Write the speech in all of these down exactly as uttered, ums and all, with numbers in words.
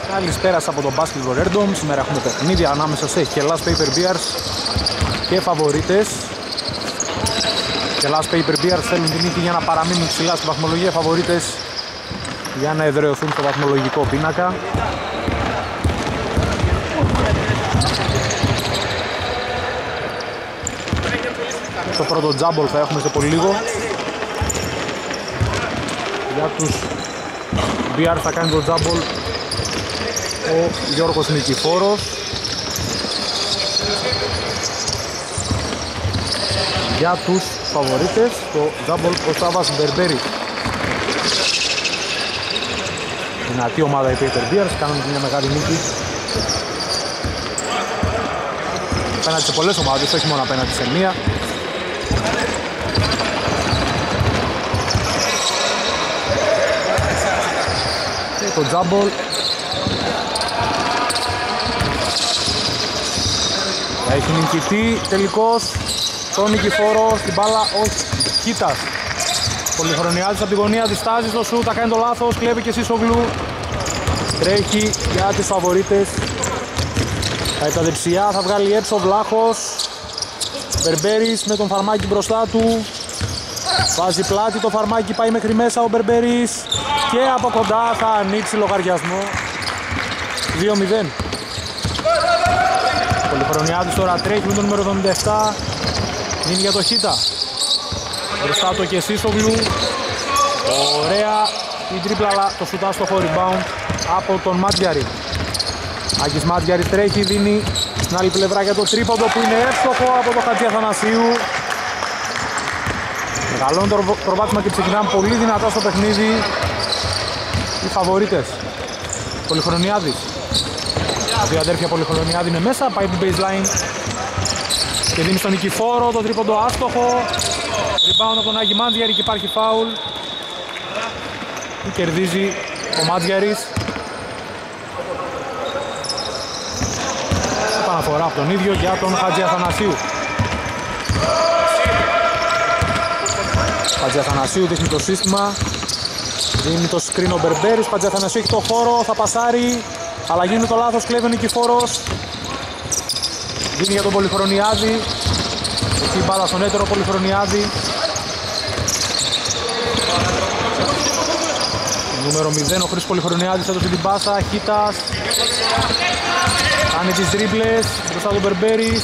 Καλησπέρα από τον Basketball Random. Σήμερα έχουμε παιχνίδια ανάμεσα σε Hellas Paper Bears και φαβορίτες. Hellas Paper Bears θέλουν την νίκη για να παραμείνουν ψηλά στη βαθμολογία, φαβορίτες για να εδραιωθούν στο βαθμολογικό πίνακα. Το πρώτο τζάμπολ θα έχουμε σε πολύ λίγο. Για τους Bears θα κάνει το τζάμπολ ο Γιώργος Νικηφόρος. Για τους φαβορίτες το τζάμπολ ο Σάββας Μπερμπέρη. Δυνατή ομάδα οι Paper Bears, κάνουν μια μεγάλη νίκη απέναντι σε πολλές ομάδες, όχι μόνο απέναντι σε μία. Και το τζάμπολ θα έχει νικητή τελικώς τον Νικηφόρο, στην μπάλα ο Κίτας. Πολυχρονιάζης από τη γωνία, διστάζει στο σουτ, θα κάνει το λάθος, κλέβει και Σίσογλου. Τρέχει για τις φαβορίτες. Θα τα δεξιά, θα βγάλει έξω ο Βλάχος. Μπερμπέρης με τον Φαρμάκη μπροστά του. Βάζει πλάτη το Φαρμάκη, πάει μέχρι μέσα ο Μπερμπέρης. Και από κοντά θα ανοίξει λογαριασμό. δύο μηδέν. Πολυχρονιάδης τώρα τρέχει με το νούμερο εβδομήντα επτά. Είναι για το Χίτα. Μπροστά το και Σίσογλου. Ωραία η τρίπλα, αλλά το σουτά στο rebound από τον Μάτζιαρη. Άκης Μάτζιαρης τρέχει, δίνει στην άλλη πλευρά για το τρίποντο που είναι εύστοχο από το Χατζη Αθανασίου. Μεγαλώνει το προβάδισμα και ξεκινάμε πολύ δυνατά στο παιχνίδι οι φαβορίτες. Πολυχρονιάδης. Δύο αδέρφια Πολυχρονιάδη είναι μέσα, πάει την baseline και δίνει στον Νικηφόρο το τρίποντο άστοχο. Rebound από τον Άκη Μάτζιαρη και υπάρχει φάουλ. Που κερδίζει ο Μάτζιαρης. Επαναφορά από τον ίδιο για τον Χατζη Αθανασίου. Χατζη Αθανασίου δείχνει το σύστημα. Δίνει το screen ο Μπερμπέρης. Χατζη Αθανασίου έχει το χώρο, θα πασάρει. Αλλά γίνει το λάθος, κλέβει ο Νικηφόρος. Δίνει για τον Πολυχρονιάδη. Εκεί μπάλα στον έτερο Πολυχρονιάδη. Νούμερο μηδέν, ο Χρήστος Πολυχρονιάδης έδωσε την πάσα. Χίτας κάνει τις τρίπλες μπροστά τον Μπερμπέρης.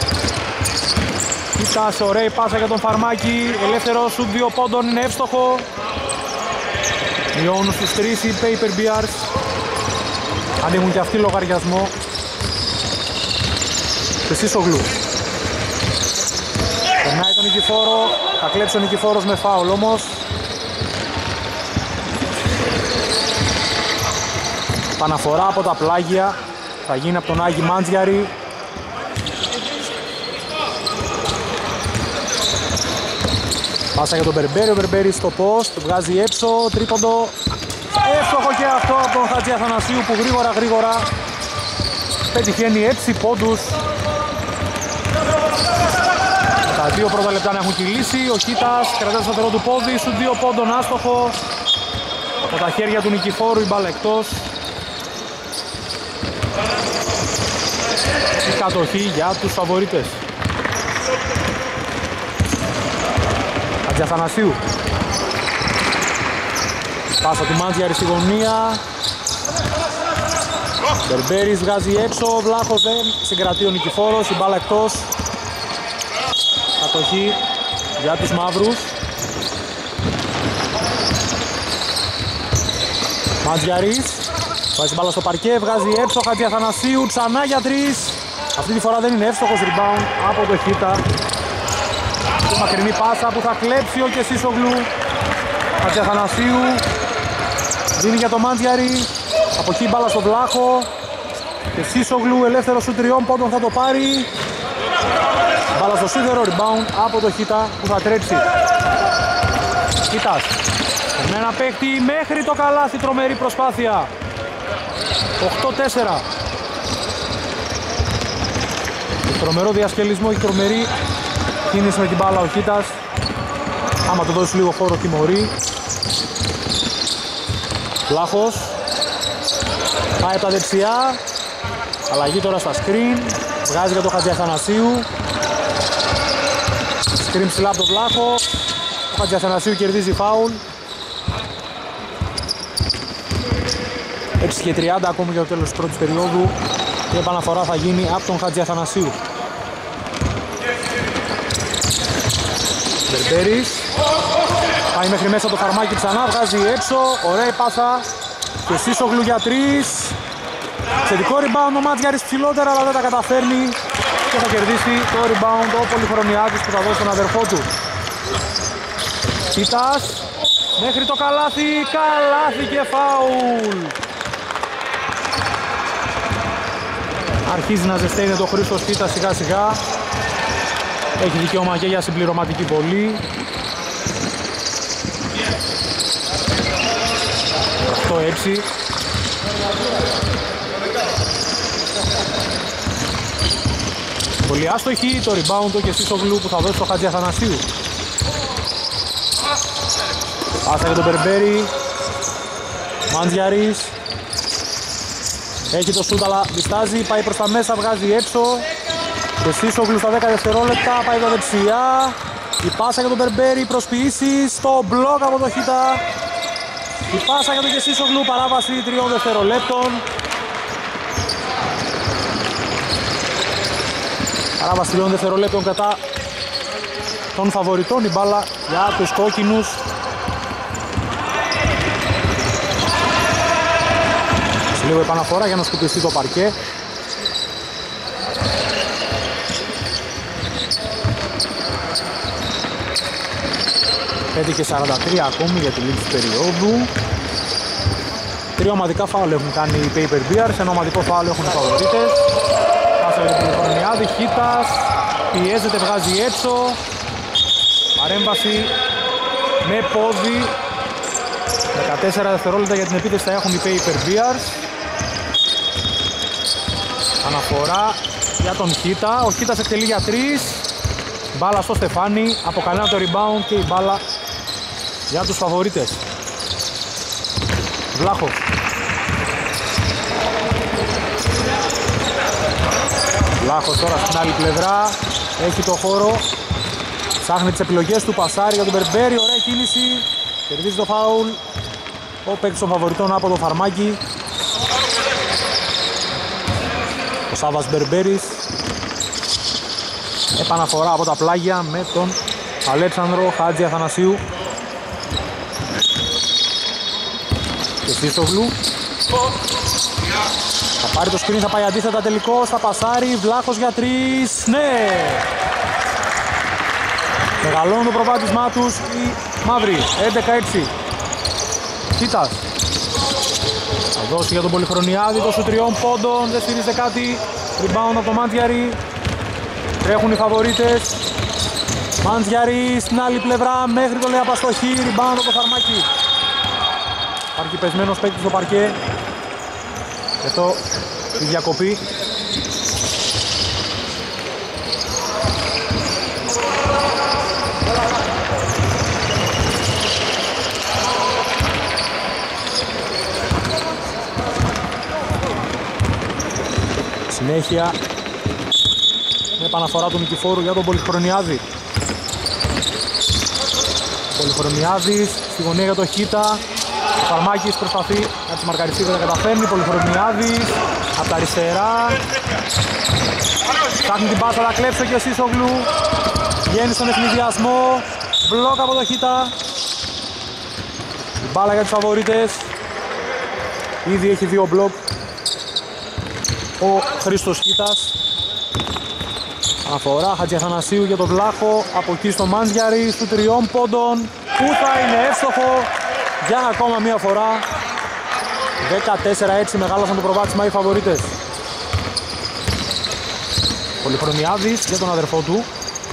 Χίτας, ωραία η πάσα για τον Φαρμάκη. Ελεύθερο σουτ δύο πόντων, είναι εύστοχο. Μειώνουν στους τρεις οι Paper Bears. Ανοίγουν και αυτοί λογαριασμό. Και Σίσογλου. Περνάει τον Νικηφόρο. Θα κλέψει ο Νικηφόρος με φάουλ όμως. Παναφορά από τα πλάγια. Θα γίνει από τον Άγη Μάντζιαρη. Πάσα για τον Μπερμπέρη. Ο Μπερμπέρης στο post. Βγάζει έξω. Τρίποντο. Εύστοχο και αυτό από τον Χατζη Αθανασίου που γρήγορα γρήγορα πετυχαίνει έξι πόντους. Τα δύο πρώτα λεπτά να έχουν κυλήσει. Ο Χίτας κρατάει το σταθερό του πόδι. Σου δύο πόντων άστοχο. Από τα χέρια του Νικηφόρου η μπάλα εκτός. Η κατοχή για τους φαβορίτες. Χατζη Αθανασίου. Πάσα του Μάντζιαρη στη γωνία. Μπερμπέρης βγάζει έξω, ο Βλάχος δεν συγκρατεί ο Νικηφόρος, η μπάλα εκτός. Κατοχή για τους μαύρους. Μάντζιαρης βάζει μπάλα στο παρκέ, βγάζει έξω, Χατζη Αθανασίου, ξανά για τρεις. Αυτή τη φορά δεν είναι εύστοχος, rebound από το Χίτα. Και μακρινή πάσα που θα κλέψει ο και Σίσογλου. Χατζη Αθανασίου δίνει για το Μάντζιαρη. Από εκεί μπάλα στο Βλάχο. Και Σίσογλου ελεύθερο σου τριών πόντων θα το πάρει. Μπάλα στο σίδερο, rebound από το Χίτα που θα τρέξει. Χίτας με ένα παίκτη μέχρι το καλάθι, τρομερή προσπάθεια. οκτώ τέσσερα. Τρομερό διασκελισμό, έχει τρομερή κίνηση με την μπάλα ο Χίτας. Άμα το δώσει λίγο χώρο τιμωρεί. Βλάχος Πάει από τα δεξιά. Αλλαγή τώρα στα screen. Βγάζει για τον Χατζιαθανασίου. Screen ψηλά από τον Βλάχο. Ο Χατζιαθανασίου κερδίζει φάουλ. έξι και τριάντα ακόμη για το τέλος της πρώτης περίοδου. Η επαναφορά θα γίνει από τον Χατζιαθανασίου. Μπερμπέρης. Πάει μέχρι μέσα το Φαρμάκι ξανά, βγάζει έξω. Ωραία η πάσα. Και Σίσογλου για τρεις. Θετικό rebound ο Μάτζιαρης ψηλότερα, αλλά δεν τα καταφέρνει. Και θα κερδίσει το rebound ο Πολυχρονιάδης που θα δώσει τον αδερφό του. Κίτας. Μέχρι το καλάθι. Καλάθι και φάουλ. Αρχίζει να ζεσταίνει το Χρήστος Κίτας σιγά σιγά. Έχει δικαίωμα και για συμπληρωματική βολή. οκτώ έξι. Πολύ άστοχη, το rebound το και Σίσογλου που θα δώσει το Χατζιαθανασίου. Πάσα για τον Μπερμπέρι. Μάντζιαρης. Έχει το σούτ αλλά διστάζει, πάει προς τα μέσα, βγάζει έξω. Και Σίσογλου στα δέκα δευτερόλεπτα, πάει το δεξιά. Η πάσα για τον Μπερμπέρι, προσποιήσεις στο μπλοκ από το Χίτα. Η πάσα για τον Κεσίσογλου, παράβαση τριών δευτερολέπτων. Παράβαση τριών δευτερολέπτων κατά των φαβοριτών, η μπάλα για τους κόκκινους. Σε λίγο επαναφορά για να σκουπιστεί το παρκέ. πέντε και σαράντα τρία ακόμη για τη λήξη περίοδου. Τρία ομαδικά φάουλ έχουν κάνει οι Paper Bears, ένα ομαδικό φάουλ έχουν οι φαβορίτες. Πάσα για την Πολυχρονιάδη, Χίτας, πιέζεται, βγάζει έξω. Παρέμβαση με πόδι. δεκατέσσερα δευτερόλεπτα για την επίθεση θα έχουν οι Paper Bears. Αναφορά για τον Χίτα, ο Χίτας εκτελεί για τρεις. Μπάλα στο Στεφάνι, αποκαλένα το rebound και η μπάλα για τους φαβορίτες. Βλάχος. Βλάχος τώρα στην άλλη πλευρά, έχει το χώρο, ψάχνει τις επιλογές του, πασάρι για τον Μπερμπέρι, ωραία κίνηση, κερδίζει το φάουλ ο παίκτης των φαβοριτών από το Φαρμάκι. Ο Σάββας Μπερμπέρης. Επαναφορά από τα πλάγια με τον Αλέξανδρο Χατζιαθανασίου. Και Σίσογλου. Θα πάρει το screen, θα πάει αντίθετα τελικό, θα πασάρει, Βλάχος για τρεις, ναι! Μεγαλώνουν το προβάδισμά τους οι μαύροι, έντεκα έξι. Κίτας. Θα δώσει για τον Πολυχρονιάδη, το σου τριών πόντων, δεν στηρίζεται κάτι. Rebound από το Μάντζιαρη. Τρέχουν οι φαβορίτες. Μάντζιαρη στην άλλη πλευρά μέχρι το λέει απαστοχή. Rebound από το Φαρμάκι. Υπάρχει πεσμένος παίκτης στο παρκέ. Γι' αυτό η διακοπή. Συνέχεια με επαναφορά του Νικηφόρου για τον Πολυχρονιάδη. Πολυχρονιάδης στη γωνία για το Χίτα. Ο Φαρμάκης προσπαθεί να τη μαρκαριστεί, δεν τα καταφέρνει. Πολυχρονιάδης από τα αριστερά. Ψάχνει την πάσα, θα κλέψει και ο Σίσογλου. Βγαίνει στον ευνηδιασμό. Μπλοκ από το Χίτα. Η μπάλα για τους φαβορίτες. Ήδη έχει δύο μπλοκ ο Χρήστος Χίτας. Αναφορά Χατζιαθανασίου για τον Βλάχο. Από εκεί στο Μάντζιαρη στου τριών πόντων που θα είναι εύστοχο για ακόμα μία φορά. δεκατέσσερα έξι μεγάλωσαν το προβάδισμα οι φαβορίτες. Πολυχρονιάδης για τον αδερφό του.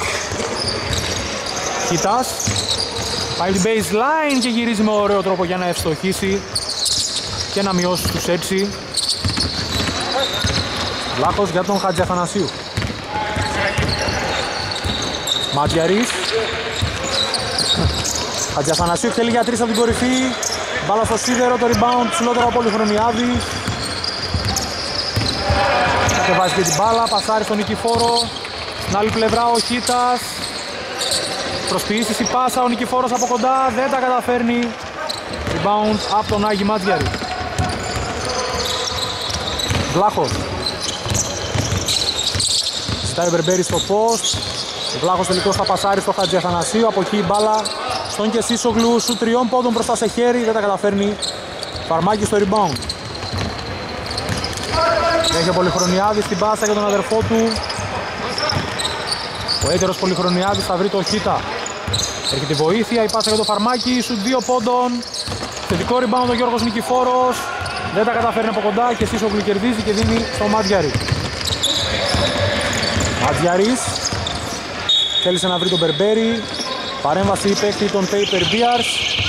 Χίτας. Πάει την baseline και γυρίζει με ωραίο τρόπο για να ευστοχίσει και να μειώσει τους έξι. Βλάχος για τον Χατζιαθανασίου. Μάτζιαρης. Χατζιαθανασίου εκτελεί για τρεις από την κορυφή. Μπάλα στο σίδερο, το rebound ψηλότερο από Πολυχρονιάδης. Κατεβάζει και την μπάλα, πασάρει στον Νικηφόρο. Στην άλλη πλευρά ο Χίτας. Προσποιήσεις η πάσα, ο Νικηφόρος από κοντά, δεν τα καταφέρνει. Rebound από τον Άγη Μάτζιαρη. Βλάχος. Ζητάει ο Μπερμπέρης στο post. Ο Βλάχος τελικώς θα πασάρει στο Χατζιαθανασίου. Από εκεί η μπάλα στον Κεσίσογλου. Σου τριών πόντων μπροστά σε χέρι, δεν τα καταφέρνει. Φαρμάκη στο rebound. Έχει ο Πολυχρονιάδης την πάσα για τον αδερφό του. Ο έτερος Πολυχρονιάδης θα βρει το Χίτα. Έρχεται η βοήθεια, η πάσα για το Φαρμάκη. Σου δύο πόντων. Θετικό rebound ο Γιώργος Νικηφόρος. Δεν τα καταφέρνει από κοντά και Σίσογλου κερδίζει και δίνει στο Μάτζιαρη. Μάτζιαρης θέλησε να βρει τον Μπερμπέρη. Παρέμβαση παίκτη των Paper Bears.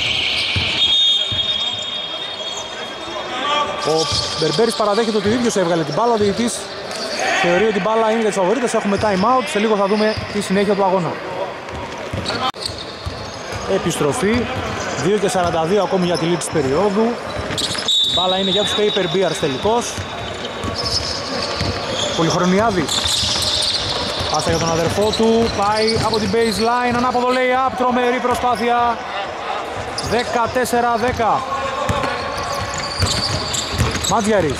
Ο Μπερμπέρης παραδέχεται ότι ο ίδιος έβγαλε την μπάλα. Ο διαιτητής θεωρεί ότι η μπάλα είναι για τις φαβορίτες. Έχουμε time out. Σε λίγο θα δούμε τη συνέχεια του αγώνα. Επιστροφή. δύο και σαράντα δύο ακόμη για τη λήξη της περίοδου. Η μπάλα είναι για τους Paper Bears τελικώς. Πολυχρονιάδης. Πάσα για τον αδερφό του. Πάει από την baseline. Ανάποδο lay-up. Τρομερή προσπάθεια. δεκατέσσερα δέκα. Μάτζιαρης.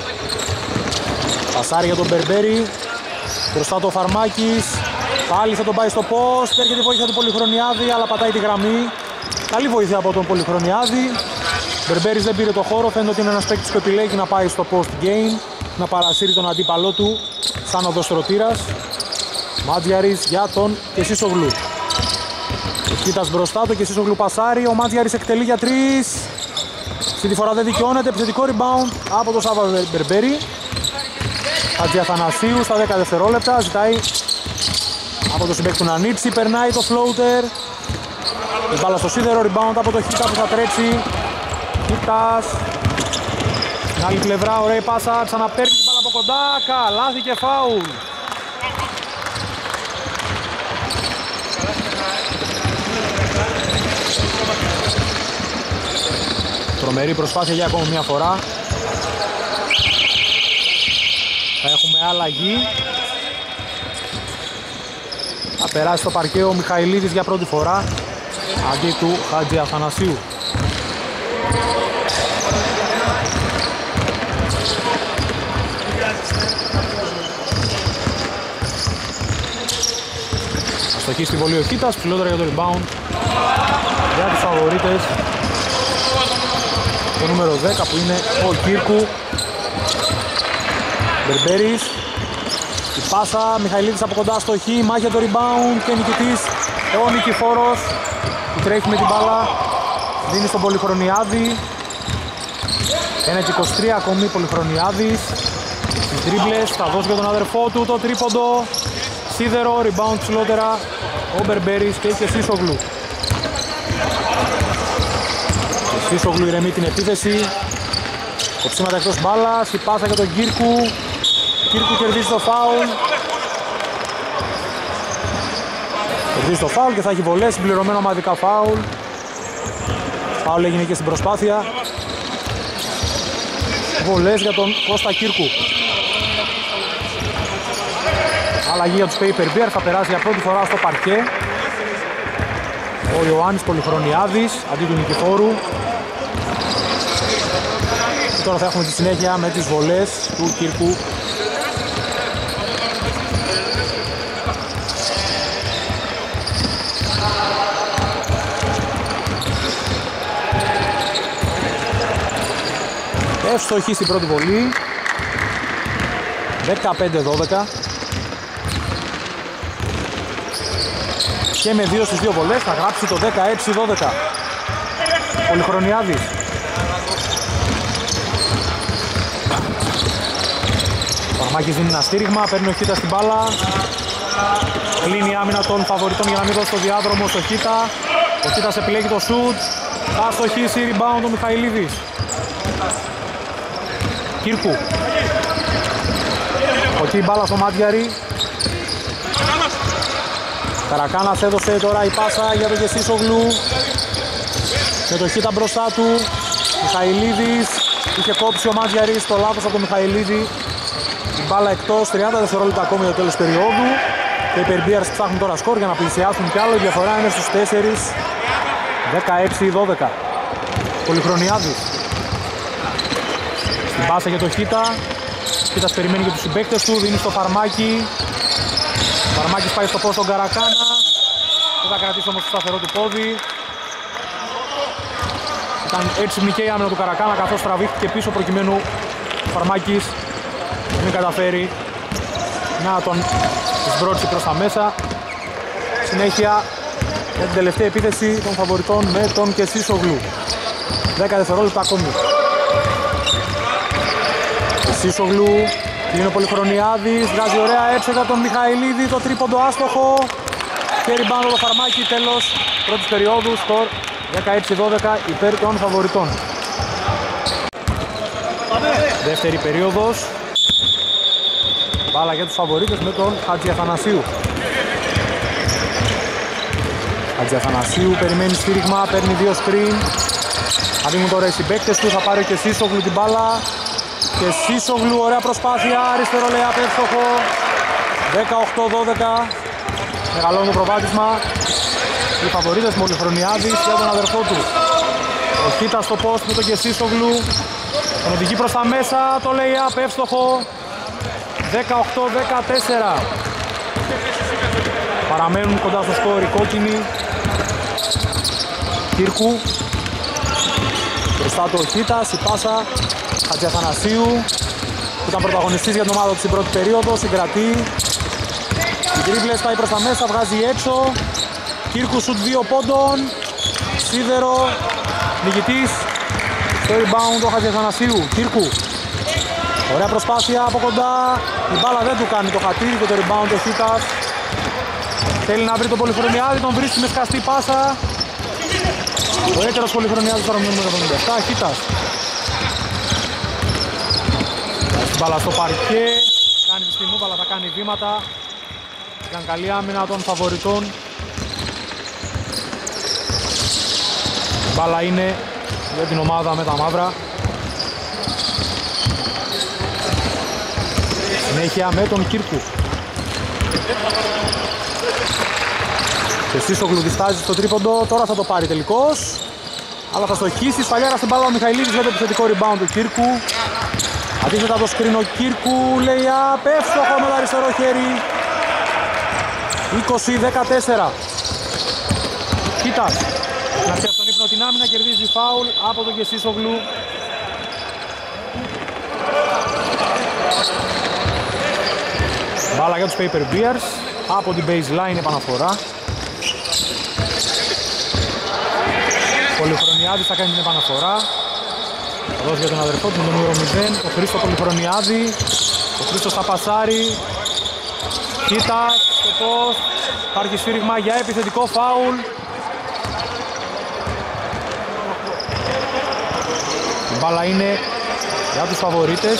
Πασάρι για τον Μπερμπέρη. Μπροστά το Φαρμάκης. Πάλι θα τον πάει στο post. Έρχεται η βοήθεια του Πολυχρονιάδη, αλλά πατάει τη γραμμή. Καλή βοήθεια από τον Πολυχρονιάδη. Μπερμπέρης δεν πήρε το χώρο. Φαίνεται ότι είναι ένας παίκτης που επιλέγει να πάει στο post game, να παρασύρει τον αντίπαλό του σαν οδοστρωτήρας. Μάτζιαρης για τον Κεσίσογλου. Ο Κίτας μπροστά του, Κεσίσογλου πασάρει. Ο Μάτζιαρης εκτελεί για τρεις. Αυτή τη φορά δεν δικαιώνεται. Επιθετικό rebound από τον Σάββα Μπερμπέρη. Χατζιαθανασίου στα δέκα δευτερόλεπτα. Ζητάει από το συμπαίκτη του Νανίτσι. Περνάει το floater. Η μπάλα στο σίδερο. Rebound από το Χίτα που θα τρέξει. Χίτας. Στην άλλη πλευρά ωραία πάσα. Ξαναπαίρνει την μπάλα από κοντά. Καλάθι και φάουλ. Τρομερή προσπάθεια για ακόμη μια φορά. Θα έχουμε αλλαγή. Θα περάσει στο παρκέ ο Μιχαηλίδης για πρώτη φορά αντί του Χατζιαθανασίου. Αστοχή στη βολή ο Κίτας, ψηλότερα για το rebound για τους φαβορίτες. Το νούμερο δέκα που είναι ο Κύρκου. Μπερμπέρης. Η πάσα, Μιχαηλίδης από κοντά αστοχή, μάχη για το rebound και νικητής ο Νικηφόρος που τρέχει με την μπάλα. Δίνει στον Πολυχρονιάδη. ένα και είκοσι τρία ακόμη Πολυχρονιάδης. Στις τρίμπλες θα δώσει για τον αδερφό του το τρίποντο. Σίδερο, rebound ψηλότερα ο Μπερμπέρης και είχε Σίσογλου. Σίσογλου ηρεμεί την επίθεση. Κοψίματα εκτός μπάλας, η πάσα για τον Κύρκου. Κύρκου κερδίζει το φάουλ. Κερδίζει το φάουλ και θα έχει βολές, συμπληρωμένο ομαδικά φάουλ. Φάουλ έγινε και στην προσπάθεια. Βολές για τον Κώστα Κύρκου. Αλλαγή για τους Paper Bear, θα περάσει για πρώτη φορά στο παρκέ ο Ιωάννης Πολυχρονιάδης αντί του Νικηφόρου. Και τώρα θα έχουμε τη συνέχεια με τις βολές του Κύρκου. Εύστοχη στην πρώτη βολή. δεκαπέντε δώδεκα. Και με δύο στις δύο βολές θα γράψει το δεκαέξι δώδεκα. Πολυχρονιάδης. Ο Παρμάκης δίνει ένα στήριγμα, παίρνει ο Χίτας στην μπάλα. Κλείνει η άμυνα των φαβοριτών για να μην δώσει το διάδρομο στο Χίτα. Ο Χίτας επιλέγει το σουτ. Θα στοχίσει, rebound ο Μιχαηλίδης. Κύρκου. Εκεί η μπάλα στο Μάτζιαρη. Καρακάνας έδωσε τώρα η πάσα για τον Κεσίσογλου. με το Χίτα μπροστά του. Μιχαηλίδης, είχε κόψει ο Μάτζιαρης, το λάθος από τον Μιχαηλίδη. Η μπάλα εκτός, τριάντα δευτερόλεπτα ακόμη για το τέλος περίοδου. Και οι Περμπίαρς ψάχνουν τώρα σκορ για να πλησιάσουν κι άλλο. Η διαφορά είναι στους τέσσερα, δεκαέξι δώδεκα. Πολυχρονιάδης. Στην πάσα για το Χίτα. Χίτας περιμένει για τους συμπαίκτες του, δίνει στο Φαρμάκι. Ο Φαρμάκης πάει στο πόστο τον Καρακάνα. Δεν θα κρατήσει όμως το σταθερό του πόδι. Ήταν έξυπνη και η άμυνα του Καρακάνα, καθώς τραβήχθηκε πίσω προκειμένου ο Φαρμάκης μην καταφέρει να τον σμπρώξει προς τα μέσα. Συνέχεια για την τελευταία επίθεση των φαβοριτών με τον Κεσίσογλου. δέκα δευτερόλεπτα ακόμη. Κεσίσογλου, είναι ο Πολυχρονιάδης, βγάζει ωραία έψεγα τον Μιχαηλίδη, το τρίποντο άστοχο. Και ριμπάουντ το Φαρμάκι, τέλος πρώτης περίοδου, σκορ δεκαέξι δώδεκα υπέρ των φαβοριτών. Δεύτερη περίοδος. Μπάλα για τους φαβορίτες με τον Χατζιαθανασίου. Χατζιαθανασίου περιμένει στήριγμα, παίρνει δύο screen. Θα δίνουν τώρα οι συμπαίκτες του, θα πάρει και Σίσογλου την μπάλα. Και Σίσογλου, ωραία προσπάθεια, αριστερό λέει απεύστοχο. δεκαοκτώ δώδεκα. Μεγαλώνει το προβάδισμα. Οι φαβορίτες Πολυχρονιάδης για τον αδερφό του. Ο Χίτας στο post με τον Κεσίσογλου. Τον οδηγεί προς τα μέσα, το λέει απεύστοχο. δεκαοκτώ δεκατέσσερα. Παραμένουν κοντά στο σκορ οι κόκκινοι. Κύρκου. Μπροστά του ο Χίτας, η πάσα Χατζιαθανασίου που ήταν πρωταγωνιστής για την ομάδα του στην πρώτη περίοδο, συγκρατεί. Οι τρίπλες πάει προς τα μέσα, βγάζει έξω. Κύρκου σουτ δύο πόντων. Σίδερο, νικητής. Το rebound ο Χατζιαθανασίου. Κύρκου. Ωραία προσπάθεια από κοντά. Η μπάλα δεν του κάνει το χατήρι και το rebound ο Χίτας. Θέλει να βρει τον Πολυχρονιάδη, τον βρίσκει με σκαστή πάσα. Ο έτερος Πολυχρονιάδης τώρα μείνουμε εβδομήντα επτά. Χίτας. Την μπάλα στο παρκέ. Κάνει τη στιγμούβαλα, θα κάνει βήματα. Ήταν καλή άμυνα των φαβοριτών. Η μπάλα είναι για την ομάδα με τα μαύρα. Συνέχεια με τον Κύρκου. Και Σίσογλου διστάζει στο τρίποντο, τώρα θα το πάρει τελικώς. Αλλά θα στοχίσει, σφαλιάρα στην μπάλα ο Μιχαηλίδης για το επιθετικό rebound του Κύρκου. Αντίθετα το σκριν ο Κύρκου, λέει απεύστοχο με το αριστερό χέρι. είκοσι δεκατέσσερα. Κοίτας, να πιάσει στον ύπνο την άμυνα, κερδίζει φάουλ από τον Κεσίσογλου. Μπάλα για τους Paper Bears, από την baseline επαναφορά. Πολυχρονιάδης θα κάνει την επαναφορά. Θα δώσει για τον αδερφό του με το νούμερο μηδέν, τον Χρήστο Πολυχρονιάδη. Ο Χρήστος θα πασάρει. Κοίτα, στο post. Υπάρχει σφύριγμα για επιθετικό φάουλ. Η μπάλα είναι για τους φαβορίτες.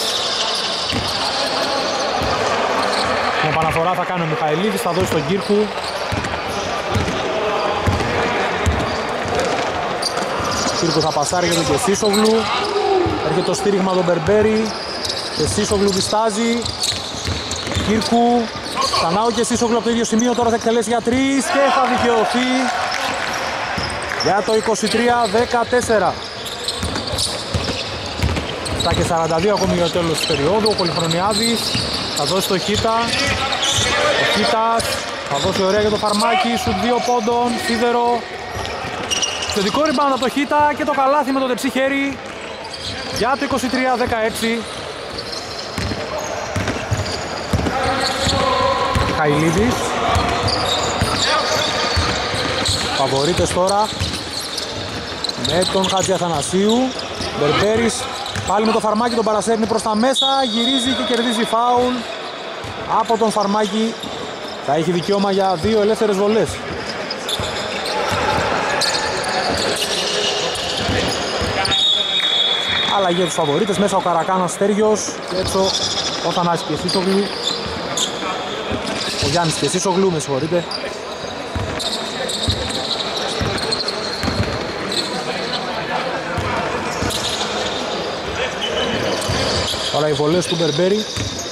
Την επαναφορά θα κάνει ο Μιχαηλίδης, θα δώσει τον Κύρκου. Κύρκου θα πασάρει για τον Κεσίσογλου. Έρχεται το στήριγμα τον Μπερμπέρι. Κεσίσογλου διστάζει. Κύρκου. Ξανά ο Κεσίσογλου από το ίδιο σημείο, τώρα θα εκτελέσει για τρεις και θα δικαιωθεί για το είκοσι τρία δεκατέσσερα. επτά και σαράντα δύο ακόμη για το τέλος της περίοδου. Ο Πολυχρονιάδης θα δώσει το Χίτα. Ο Χίτας θα δώσει ωραία για το Φαρμάκι. Σουτ δύο πόντων. Σίδερο. Θετικό rebound από το Χίτα και το καλάθι με το δεξί χέρι για το είκοσι τρία δεκαέξι. Χαηλίδης. Φαβορίτες τώρα με τον Χατζιαθανασίου. Μπερμπέρης πάλι με το Φαρμάκι, τον παρασέρνει προς τα μέσα. Γυρίζει και κερδίζει φάουλ από τον Φαρμάκι. Θα έχει δικαίωμα για δύο ελεύθερες βολές. Αλλαγή για τους φαβορίτες, μέσα ο Καρακάνας Στέργιος και έξω ο Θανάσης Κεσίσογλου. Ο Γιάννης Κεσίσογλου, με συγχωρείτε. Τώρα οι βολές του Μπερμπέρι.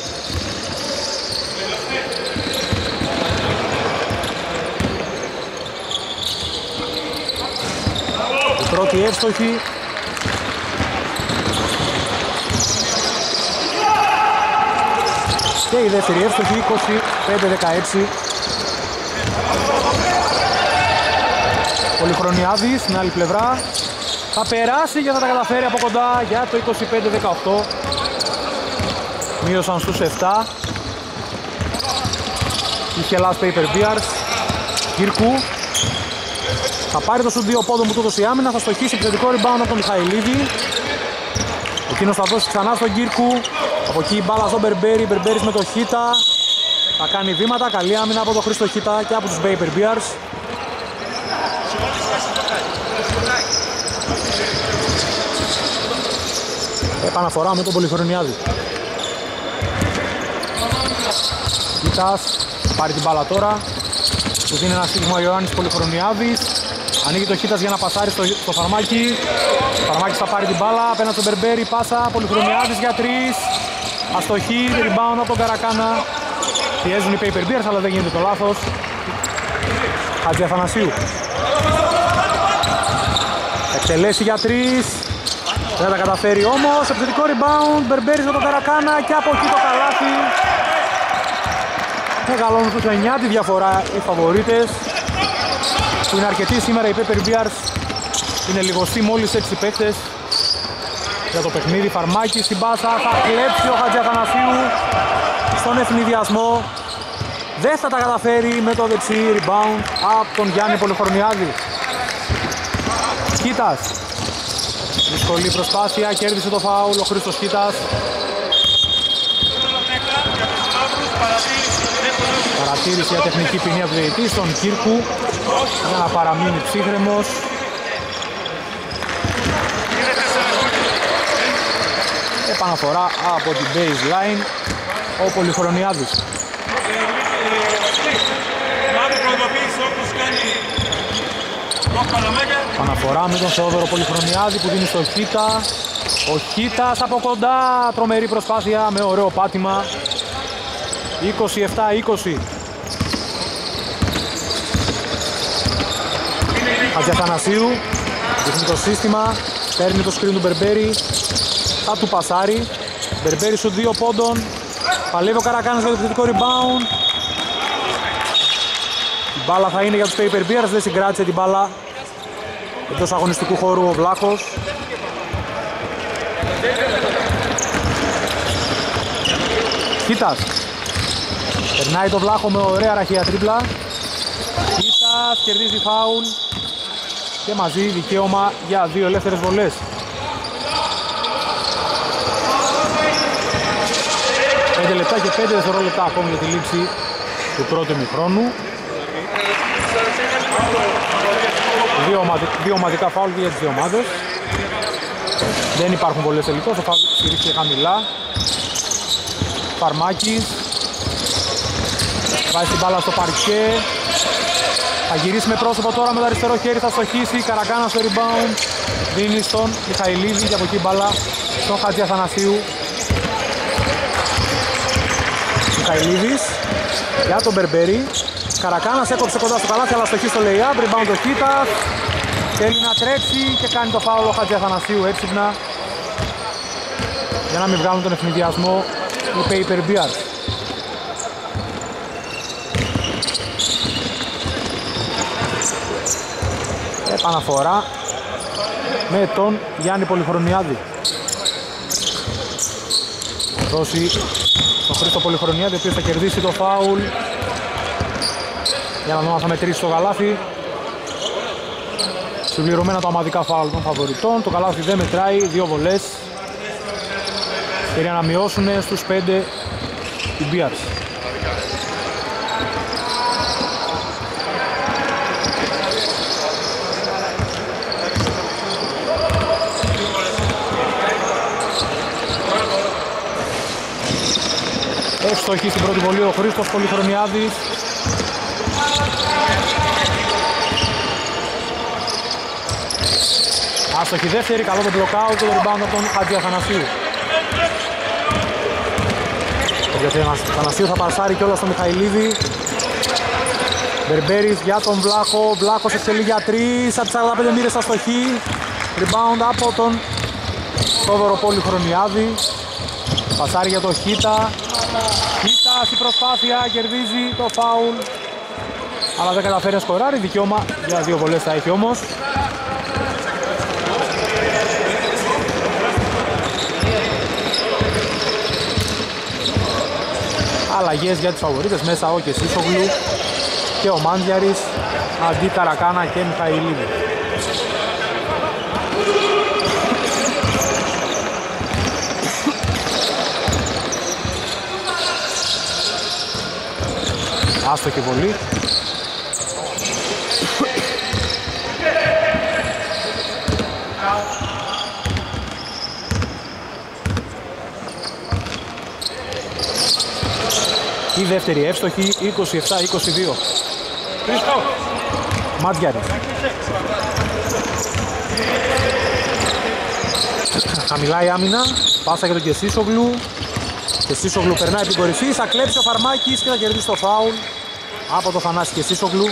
Η πρώτη εύστοχη. Και η δεύτερη εύστοχη, είκοσι πέντε δεκαέξι. Πολυχρονιάδης στην άλλη πλευρά. Θα περάσει και θα τα καταφέρει από κοντά για το είκοσι πέντε δεκαοκτώ. Μείωσαν στους επτά. Είχε last paper bears. Κύρκου. Θα πάρει το σου δύο πόντων που του έδωσε η άμυνα. Θα στοχίσει επιθετικό rebound από τον Μιχαηλίδη. Εκείνος θα δώσει ξανά στον Κύρκου. Από εκεί η μπάλα στον Μπερμπέρι. Μπερμπέρις με το Χίτα. Θα κάνει βήματα. Καλή άμυνα από τον Χρήστο Χίτα και από τους paper bears. Επαναφορά με τον Πολυχρονιάδη. Κίτας, θα πάρει την μπάλα τώρα. Του δίνει ένα στίγμα ο Ιωάννης Πολυχρονιάδης. Ανοίγει το Χίτας για να πασάρει στο, στο Φαρμάκι. Ο Φαρμάκης θα πάρει την μπάλα, απέναντι στον Μπερμπέρι, πάσα, Πολυχρονιάδης για τρεις. Αστοχή, rebound από τον Καρακάνα. Πιέζουν οι paper bears, αλλά δεν γίνεται το λάθος. Χατζιαθανασίου. Εκτελέσει για τρεις. Δεν θα τα καταφέρει όμως. Επιθετικό rebound. Μπερμπέρις με τον Καρακάνα και από εκεί το καλάθι. Μεγαλώνουν στους εννιά τη διαφορά οι φαβορίτες, που είναι αρκετοί σήμερα. Οι paper bears είναι λιγοστοί, μόλις έξι παίκτες για το παιχνίδι. Φαρμάκη στην πάσα, θα κλέψει ο Χατζιαθανασίου στον ευνηδιασμό. Δεν θα τα καταφέρει με το δεξί rebound από τον Γιάννη Πολυχρονιάδη. Κίτας. Δύσκολη προσπάθεια, κέρδισε το φάουλ ο Χρήστος Κίτας. Παρατήρηση για τεχνική ποινή από διαιτητή στον Κύρκου για να παραμείνει ψύχρεμος. Επαναφορά από την baseline ο Πολυχρονιάδης. Παναφορά με τον Θεόδωρο Πολυχρονιάδη που δίνει στο Χίτα. Ο Χίτας από κοντά, τρομερή προσπάθεια με ωραίο πάτημα. είκοσι επτά είκοσι. Χατζιαθανασίου δείχνει το σύστημα, παίρνει το σκριν του Μπερμπέρι, θα του πασάρει. Μπερμπέρι σου δύο πόντων, παλεύει ο Καρακάνας για το επιθετικό rebound. Η μπάλα θα είναι για τους paper bears, δεν συγκράτησε την μπάλα εντός αγωνιστικού χώρου ο Βλάχος. Κίτας. Περνάει το Βλάχο με ωραία ραχαία τρίπλα. Κίτας κερδίζει φάουλ και μαζί δικαίωμα για δύο ελεύθερες βολές. πέντε λεπτά και πέντε δευτερόλεπτα ακόμη για τη λήξη του πρώτου ημιχρόνου. Δύο, ομαδι... δύο ομαδικά φάουλ για τις δύο ομάδες. Δεν υπάρχουν βολές τελικώς, το φάουλ στηρίχθηκε χαμηλά. Φαρμάκης βάζει την μπάλα στο παρκέ. Θα γυρίσει με πρόσωπο τώρα με το αριστερό χέρι, θα στοχίσει. Καρακάνα στο rebound. Δίνει στον Μιχαηλίδη και από εκεί μπάλα στον Χατζιαθανασίου. Μιχαηλίδης για τον Μπερμπέρι. Καρακάνας έκοψε κοντά στο καλάθι, αλλά στοχεί στο lay-up. Rebound το Χίτας. Θέλει να τρέξει και κάνει το φάουλ ο Χατζιαθανασίου έξυπνα για να μην βγάλουν τον ευνηδιασμό οι paper bears. Επαναφορά με τον Γιάννη Πολυχρονιάδη. Δώσει τον Χρήστο Πολυχρονιάδη, ο οποίος θα κερδίσει το φάουλ. Για να δούμε αν θα μετρήσει το καλάθι. Συμπληρωμένα τα ομαδικά φάουλ των φαβοριτών. Το καλάθι δεν μετράει, δύο βολές. Ευκαιρία να μειώσουν στους πέντε οι Bears. Εύστοχη στην πρώτη βολή ο Χρήστος Πολυχρονιάδης. Άστοχη δεύτερη, καλό το block out και το rebound από τον Χατζιαθανασίου. Γιατί ο Θανασίου θα παρσάρει κιόλας στον Μιχαηλίδη. Μπερμπέρης για τον Βλάχο. Βλάχος εξελίγει για τρεις. Από τις σαράντα πέντε μοίρες αστοχή. Rebound από τον Θόδωρο Πολυχρονιάδη. Πασάρει για τον Χίτα. Χίτα στην προσπάθεια. Κερδίζει το φάουλ. Αλλά δεν καταφέρει να σκοράρει. Δικαίωμα για δύο βολές θα έχει όμως. Αλλαγές για τους φαβορίτες, μέσα ο Κεσίσογλου και ο Μάντζιαρης αντί Καρακάνα και Μιχαηλίδη. Άστοχη βολή. Η δεύτερη εύστοχη, είκοσι επτά είκοσι δύο. Μάτζιαρη. Χαμηλά η άμυνα, πάσα για τον Κεσίσογλου. Κεσίσογλου περνάει από την κορυφή, θα κλέψει ο Φαρμάκης και θα κερδίσει το φάουλ από το Θανάση Κεσίσογλου.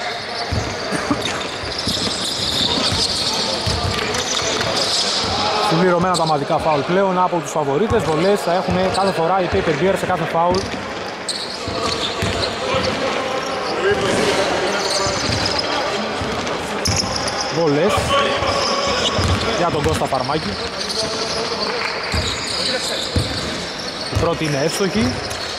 Συμπληρωμένα τα ομαδικά φάουλ πλέον από τους φαβορίτες. Βολές θα έχουν κάθε φορά οι Paper Bears σε κάθε φάουλ. Βολές για τον Κώστα Φαρμάκη. Η πρώτη είναι εύστοχη.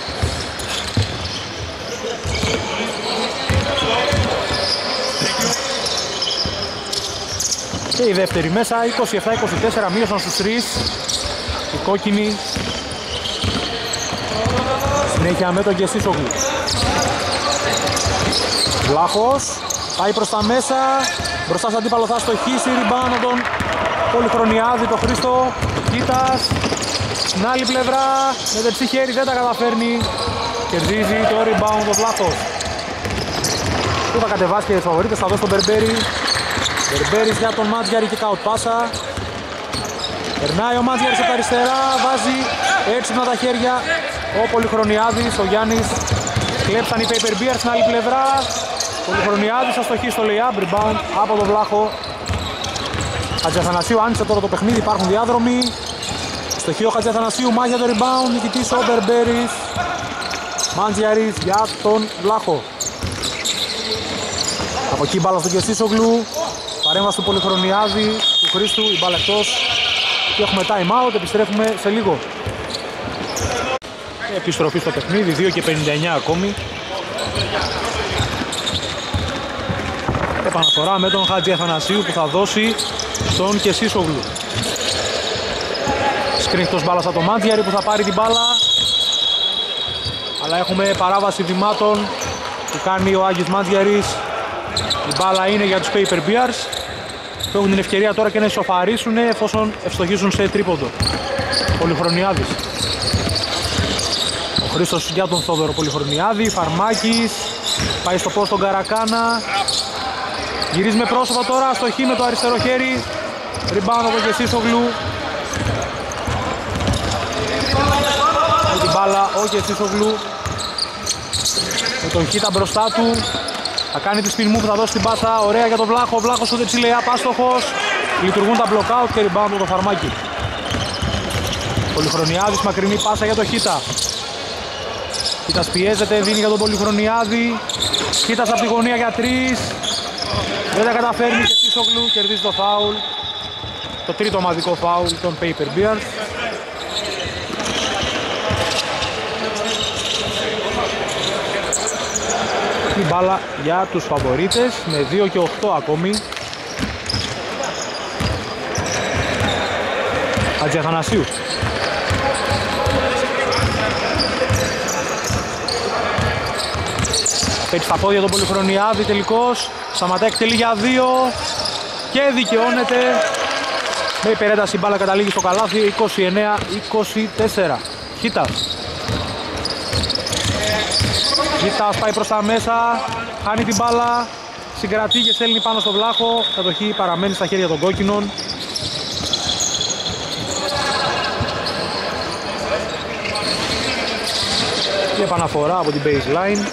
Και η δεύτερη μέσα, είκοσι επτά είκοσι τέσσερα, μείωσαν στους τρεις. Η κόκκινη. Συνέχεια με τον Κεσίσογλου. Βλάχος, πάει προς τα μέσα. Μπροστά στον αντίπαλο θα στοχίσει, rebound τον Πολυχρονιάδη, το Χρήστο. Κίτας, στην άλλη πλευρά, με δεξί χέρι δεν τα καταφέρνει. Κερδίζει το rebound ο Βλάχος. Που θα κατεβάσει και οι φαβορίτες, θα δώσει τον Μπερμπέρι. Μπερμπέρις για τον Μάτζιαρη και κάουτ πάσα. Περνάει ο Μάτζιαρης από τα αριστερά, βάζει έξυπνα τα χέρια ο Πολυχρονιάδης, ο Γιάννης. Κλέψαν οι Paper Bears στην άλλη πλευρά. Πολυχρονιάδης αστοχή στο lay-up, rebound από τον Βλάχο. Χατζιαθανασίου άνοιξε τώρα το παιχνίδι, υπάρχουν διάδρομοι. Στοχή ο Χατζιαθανασίου, μάχια το rebound, νικητής ο Μπερμπέρης. Μάντζιαρης για τον Βλάχο. Από εκεί μπάλα στον Κεσίσογλου. Παρέμβαση του Πολυχρονιάδη, του Χρήστου, η μπάλα εκτός. Και έχουμε time out, επιστρέφουμε σε λίγο. Επιστροφή στο παιχνίδι, δύο και πενήντα εννιά ακόμη. Επαναφορά με τον Χατζιαθανασίου που θα δώσει στον Κεσίσογλου. Σκρίχτος μπάλας από το Μάντζιαρη που θα πάρει την μπάλα. Αλλά έχουμε παράβαση βημάτων που κάνει ο Άγιος Μάντζιαρης. Η μπάλα είναι για τους Paper Bears που έχουν την ευκαιρία τώρα και να ισοφαρίσουν εφόσον ευστοχίσουν σε τρίποντο. Πολυχρονιάδης. Ο Χρήστος για τον Θόδωρο Πολυχρονιάδη. Φαρμάκης πάει στο post τον Καρακάνα. Γυρίζει με πρόσωπο τώρα, αστοχή με το αριστερό χέρι. Rebound από τον Κεσίσογλου. Με την μπάλα ο Κεσίσογλου. Με τον Χίτα μπροστά του. Θα κάνει τη spin move, θα δώσει την πάσα. Ωραία για τον Βλάχο. Ο Βλάχος στο δεξί lay-up, άστοχος. Λειτουργούν τα block out και rebound από το Φαρμάκι. Πολυχρονιάδης, μακρινή πάσα για τον Χίτα. Χίτας πιέζεται, δίνει για τον Πολυχρονιάδη. Χίτας από τη γωνία για τρεις. Δεν τα καταφέρνει και Κεσίσογλου, κερδίζει το φάουλ. Το τρίτο ομαδικό φάουλ των Paper Bears. Η μπάλα για τους φαβορίτες με δύο και οκτώ ακόμη. Χατζιαθανασίου. Πέτει στα πόδια τον Πολυχρονιάδη τελικώς. Σταματάει, εκτελεί για δύο και δικαιώνεται. Με υπερένταση η μπάλα καταλήγει στο καλάθι. Είκοσι εννέα είκοσι τέσσερα. Χίτας. Χίτας πάει προς τα μέσα. Χάνει την μπάλα. Συγκρατεί και στέλνει πάνω στο Βλάχο. Κατοχή παραμένει στα χέρια των κόκκινων. και επαναφορά από την baseline.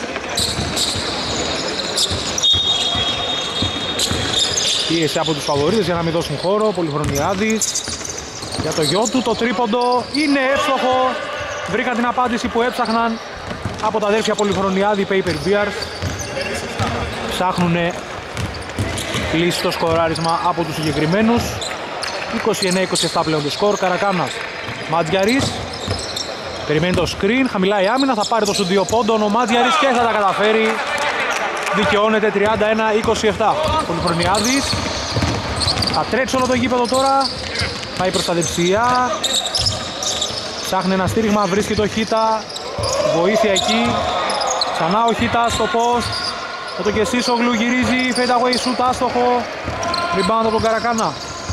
Πίεση από τους φαβορίτες για να μην δώσουν χώρο. Πολυχρονιάδης για το γιο του, το τρίποντο είναι εύστοχο. Βρήκαν την απάντηση που έψαχναν από τα αδέρφια Πολυχρονιάδη, Paper Bears. Ψάχνουνε λύση στο σκοράρισμα από τους συγκεκριμένους. είκοσι εννέα είκοσι επτά πλέον το σκορ. Καρακάνας, Μάτζιαρης περιμένει το screen, χαμηλά η άμυνα, θα πάρει το σου δύο πόντων ο Μάτζιαρης και θα τα καταφέρει. Δικαιώνεται τριάντα ένα είκοσι επτά. Πολυχρονιάδης θα τρέξει όλο το γήπεδο τώρα, πάει προς τα δεξιά, ψάχνει ένα στήριγμα, βρίσκει το Χίτα, βοήθεια εκεί, ξανά ο Χίτας στο post, με το Κεσίσογλου γυρίζει, fade away shoot άστοχο, rebound από τον Καρακάνα.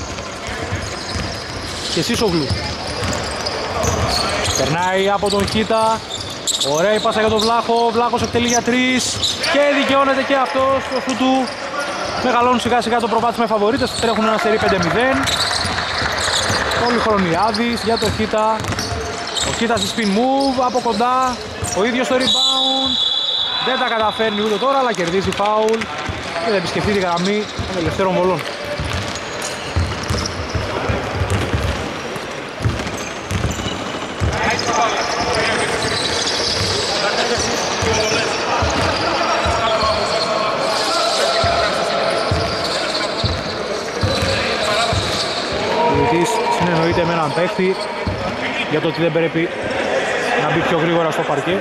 Κεσίσογλου περνάει από τον Χίτα, ωραία η πάσα για τον Βλάχο, Βλάχος εκτελεί για τρεις και δικαιώνεται και αυτός το σου του. Μεγαλώνουν σιγά σιγά το προβάδισμα οι φαβορίτες, τρέχουν ένα σερί πέντε μηδέν. Πολυχρονιάδης για το Χίτα, ο Χίτας στη spin move από κοντά, ο ίδιος στο rebound, δεν τα καταφέρνει ούτε τώρα αλλά κερδίζει φάουλ και θα επισκεφτεί τη γραμμή των ελευθέρων βολών. Συνεννοείται με έναν παίχτη για το ότι δεν πρέπει να μπει πιο γρήγορα στο παρκέ.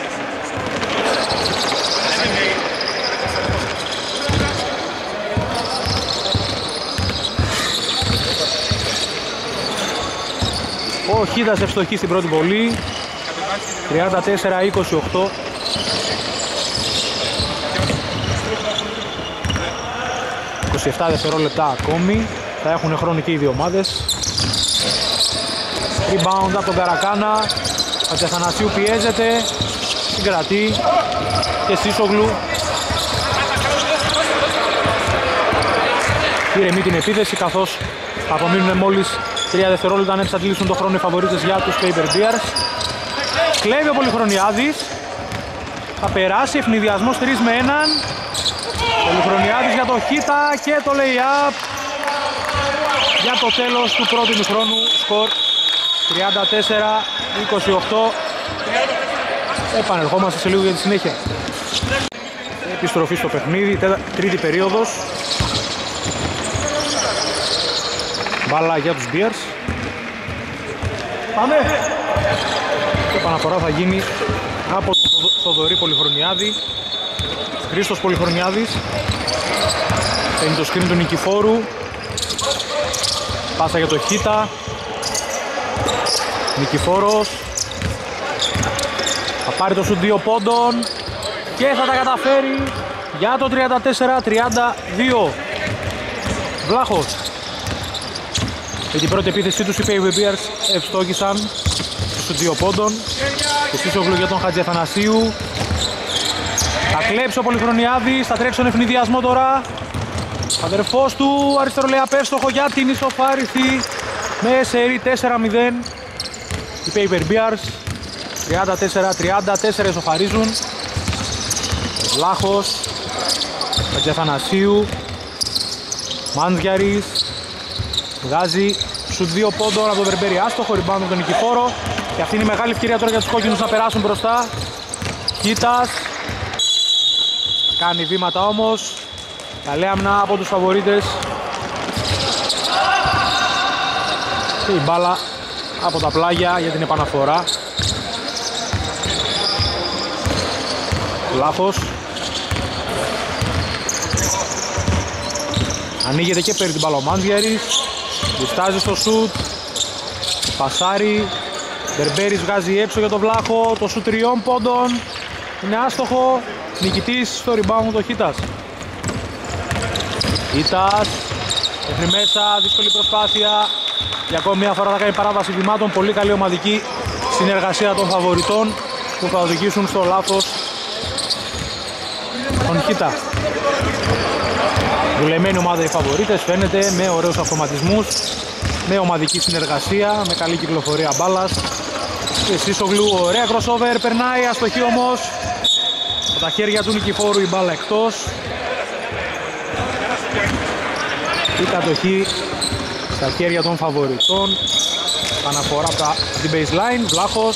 Ο Χίδας ευστοχεί στην πρώτη βολή, τριάντα τέσσερα είκοσι οκτώ. είκοσι επτά δευτερόλεπτα ακόμη, θα έχουν χρόνο και οι δύο ομάδες. Rebound από τον Καρακάνα, ο Τζαθανασίου πιέζεται, συγκρατεί και Σίσογλου ηρεμεί την επίθεση καθώς απομείνουν μόλις τρία δευτερόλεπτα να εξαντλήσουν το χρόνο οι φαβορίτες για τους Paper Bears. Κλέβει ο Πολυχρονιάδης, θα περάσει, ευνηδιασμός τρεις με έναν. Πολυχρονιάδης για το Χίτα και το lay-up για το τέλος του πρώτου ημιχρόνου. Σκορ τριάντα τέσσερα είκοσι οκτώ. Επανερχόμαστε σε λίγο για τη συνέχεια. Επιστροφή στο παιχνίδι, τρίτη περίοδος. Μπάλα για τους Bears. Πάμε! Η επαναφορά θα γίνει από τον Θοδωρή Πολυχρονιάδη. Χρήστος Πολυχρονιάδης. Παίρνει το screen του Νικηφόρου. Πάσα για το Χίτα. Νικηφόρος. Θα πάρει το σουτ δύο πόντων και θα τα καταφέρει για το τριάντα τέσσερα τριάντα δύο. Βλάχος. Με την πρώτη επίθεσή τους οι Paper Bears ευστόχησαν στους δύο πόντων. Και Σίσογλου για τον Χατζιαθανασίου. Θα κλέψει ο Πολυχρονιάδης, θα τρέξει τον ευνηδιασμό τώρα. Αδερφός του, αριστερό λέει απέστοχο για την ισοφάριθη με σερί τέσσερα μηδέν. Οι Paper Bears τριάντα τέσσερα τριάντα τέσσερα ισοφαρίζουν. Βλάχος, Χατζιαθανασίου, Μάντζιαρης. Βγάζει σου δύο πόντων από τον Βερμπέρι άστοχο, rebound από τον Νικηφόρο. Και αυτή είναι η μεγάλη ευκαιρία τώρα για τους κόκκινους να περάσουν μπροστά. Κίτας. Κάνει βήματα όμως. Καλή άμυνα από τους φαβορίτες. Και η μπάλα από τα πλάγια για την επαναφορά. Λάθος. Ανοίγεται και παίρνει την μπάλα ο Μάντζιαρης. Διστάζει στο σουτ. Πασάρι. Μπερμπέρης βγάζει έξω για τον Βλάχο. Το σουτ τριών πόντων είναι άστοχο. Νικητής στο rebound το Χίτας. Χίτας. Μέχρι μέσα. Δύσκολη προσπάθεια. Για ακόμη μια φορά θα κάνει παράβαση βημάτων. Πολύ καλή ομαδική συνεργασία των φαβοριτών που θα οδηγήσουν στο λάθος τον Χίτα. Δουλεμένη ομάδα οι φαβορίτες, φαίνεται, με ωραίους αυτοματισμούς, με ομαδική συνεργασία, με καλή κυκλοφορία μπάλας Και Σίσογλου, ωραία crossover, περνάει, αστοχή όμως. Από τα χέρια του Νικηφόρου η μπάλα εκτός. Η κατοχή στα χέρια των φαβοριτών. Παναφορά από την baseline, Βλάχος.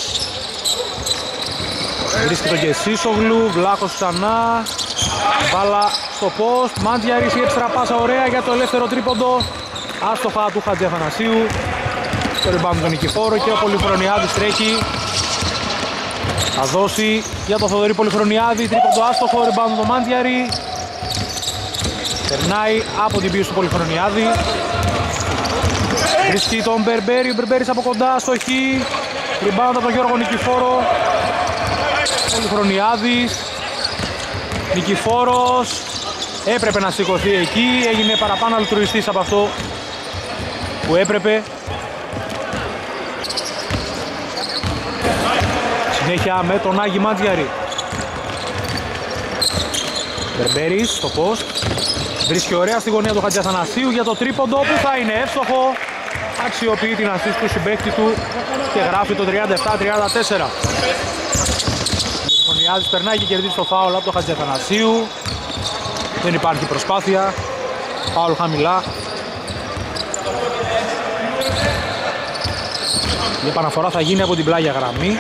Βρίσκεται και Σίσογλου, Βλάχος ξανά. Μπάλα στο post, Μάντζιαρης, η έξτρα πάσα ωραία για το ελεύθερο τρίποντο. Άστοχα του Χατζιαθανασίου. Το rebound τον Νικηφόρο και ο Πολυχρονιάδης τρέχει. Θα δώσει για το Θοδωρή Πολυχρονιάδη, τρίποντο άστοχο, rebound τον Μάντζιαρη. Περνάει από την πίεση του Πολυχρονιάδη. Βρίσκει τον Μπερμπέρι, ο Μπερμπέρις από κοντά, στοχή. Rebound από τον Γιώργο Νικηφόρο. Πολυχρονιάδης. Νικηφόρος. Έπρεπε να σηκωθεί εκεί, έγινε παραπάνω αλτρουιστής από αυτό που έπρεπε. Συνέχεια με τον Άγη Μάντζιαρη. Μπερμπέρις στο post. Βρίσκει ωραία στη γωνία του Χατζιαθανασίου για το τρίποντο που θα είναι εύστοχο. Αξιοποιεί την assist του συμπαίχτη του και γράφει το τριάντα επτά τριάντα τέσσερα. Ο Χωνιάδης περνάει και κερδίζει το φάουλ από τον Χατζιαθανασίου. Δεν υπάρχει προσπάθεια. Φάουλ χαμηλά. Η επαναφορά θα γίνει από την πλάγια γραμμή.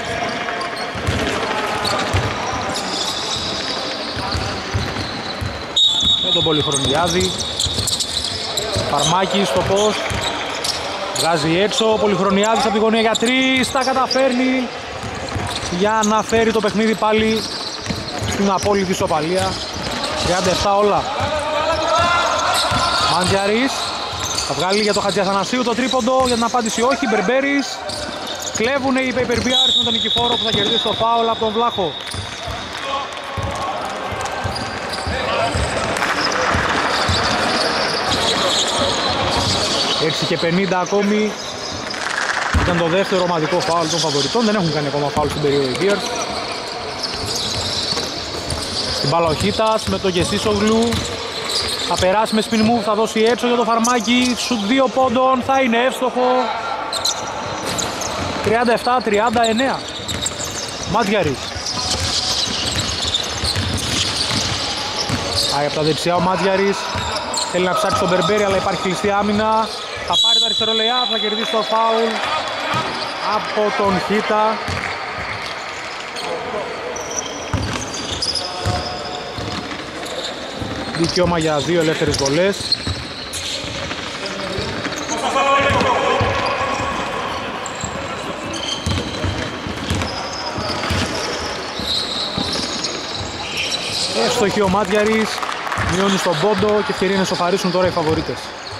Με τον Πολυχρονιάδη. Φαρμάκη στο post. Βγάζει έξω, ο Πολυχρονιάδης από τη γωνία για τρεις. Τα καταφέρνει για να φέρει το παιχνίδι πάλι στην απόλυτη ισοπαλία. τριάντα επτά όλα. Μάντζιαρης θα βγάλει για το Χατζιαθανασίου το τρίποντο, για την απάντηση όχι. Μπερμπέρις. Κλέβουνε οι Paper Bears με τον Νικηφόρο που θα κερδίσει το φάουλ από τον Βλάχο. έξι και πενήντα ακόμη. Ήταν το δεύτερο ομαδικό φάουλ των φαβοριτών. Δεν έχουν κάνει ακόμα φάουλ στην περίοδο οι Bears. Στην μπάλα ο Χίτας με τον Γεσίσογλου. Θα περάσει με spin move, θα δώσει έξω για το Φαρμάκι. Σουτ δύο πόντων, θα είναι εύστοχο. τριάντα επτά τριάντα εννέα. Μάντζιαρης. Πάει από τα δεξιά ο Μάντζιαρης. Θέλει να ψάξει τον Μπερμπέρι, αλλά υπάρχει κλειστή άμυνα. Θα πάρει το αριστερό lay-up, θα κερδίσει το φάουλ από τον Χίτα. Δικαίωμα για δύο ελεύθερες βολές. Εύστοχη ο Μάτιαρης, μειώνει στον πόντο και ευκαιρία να σοφαρίσουν τώρα οι φαβορίτες.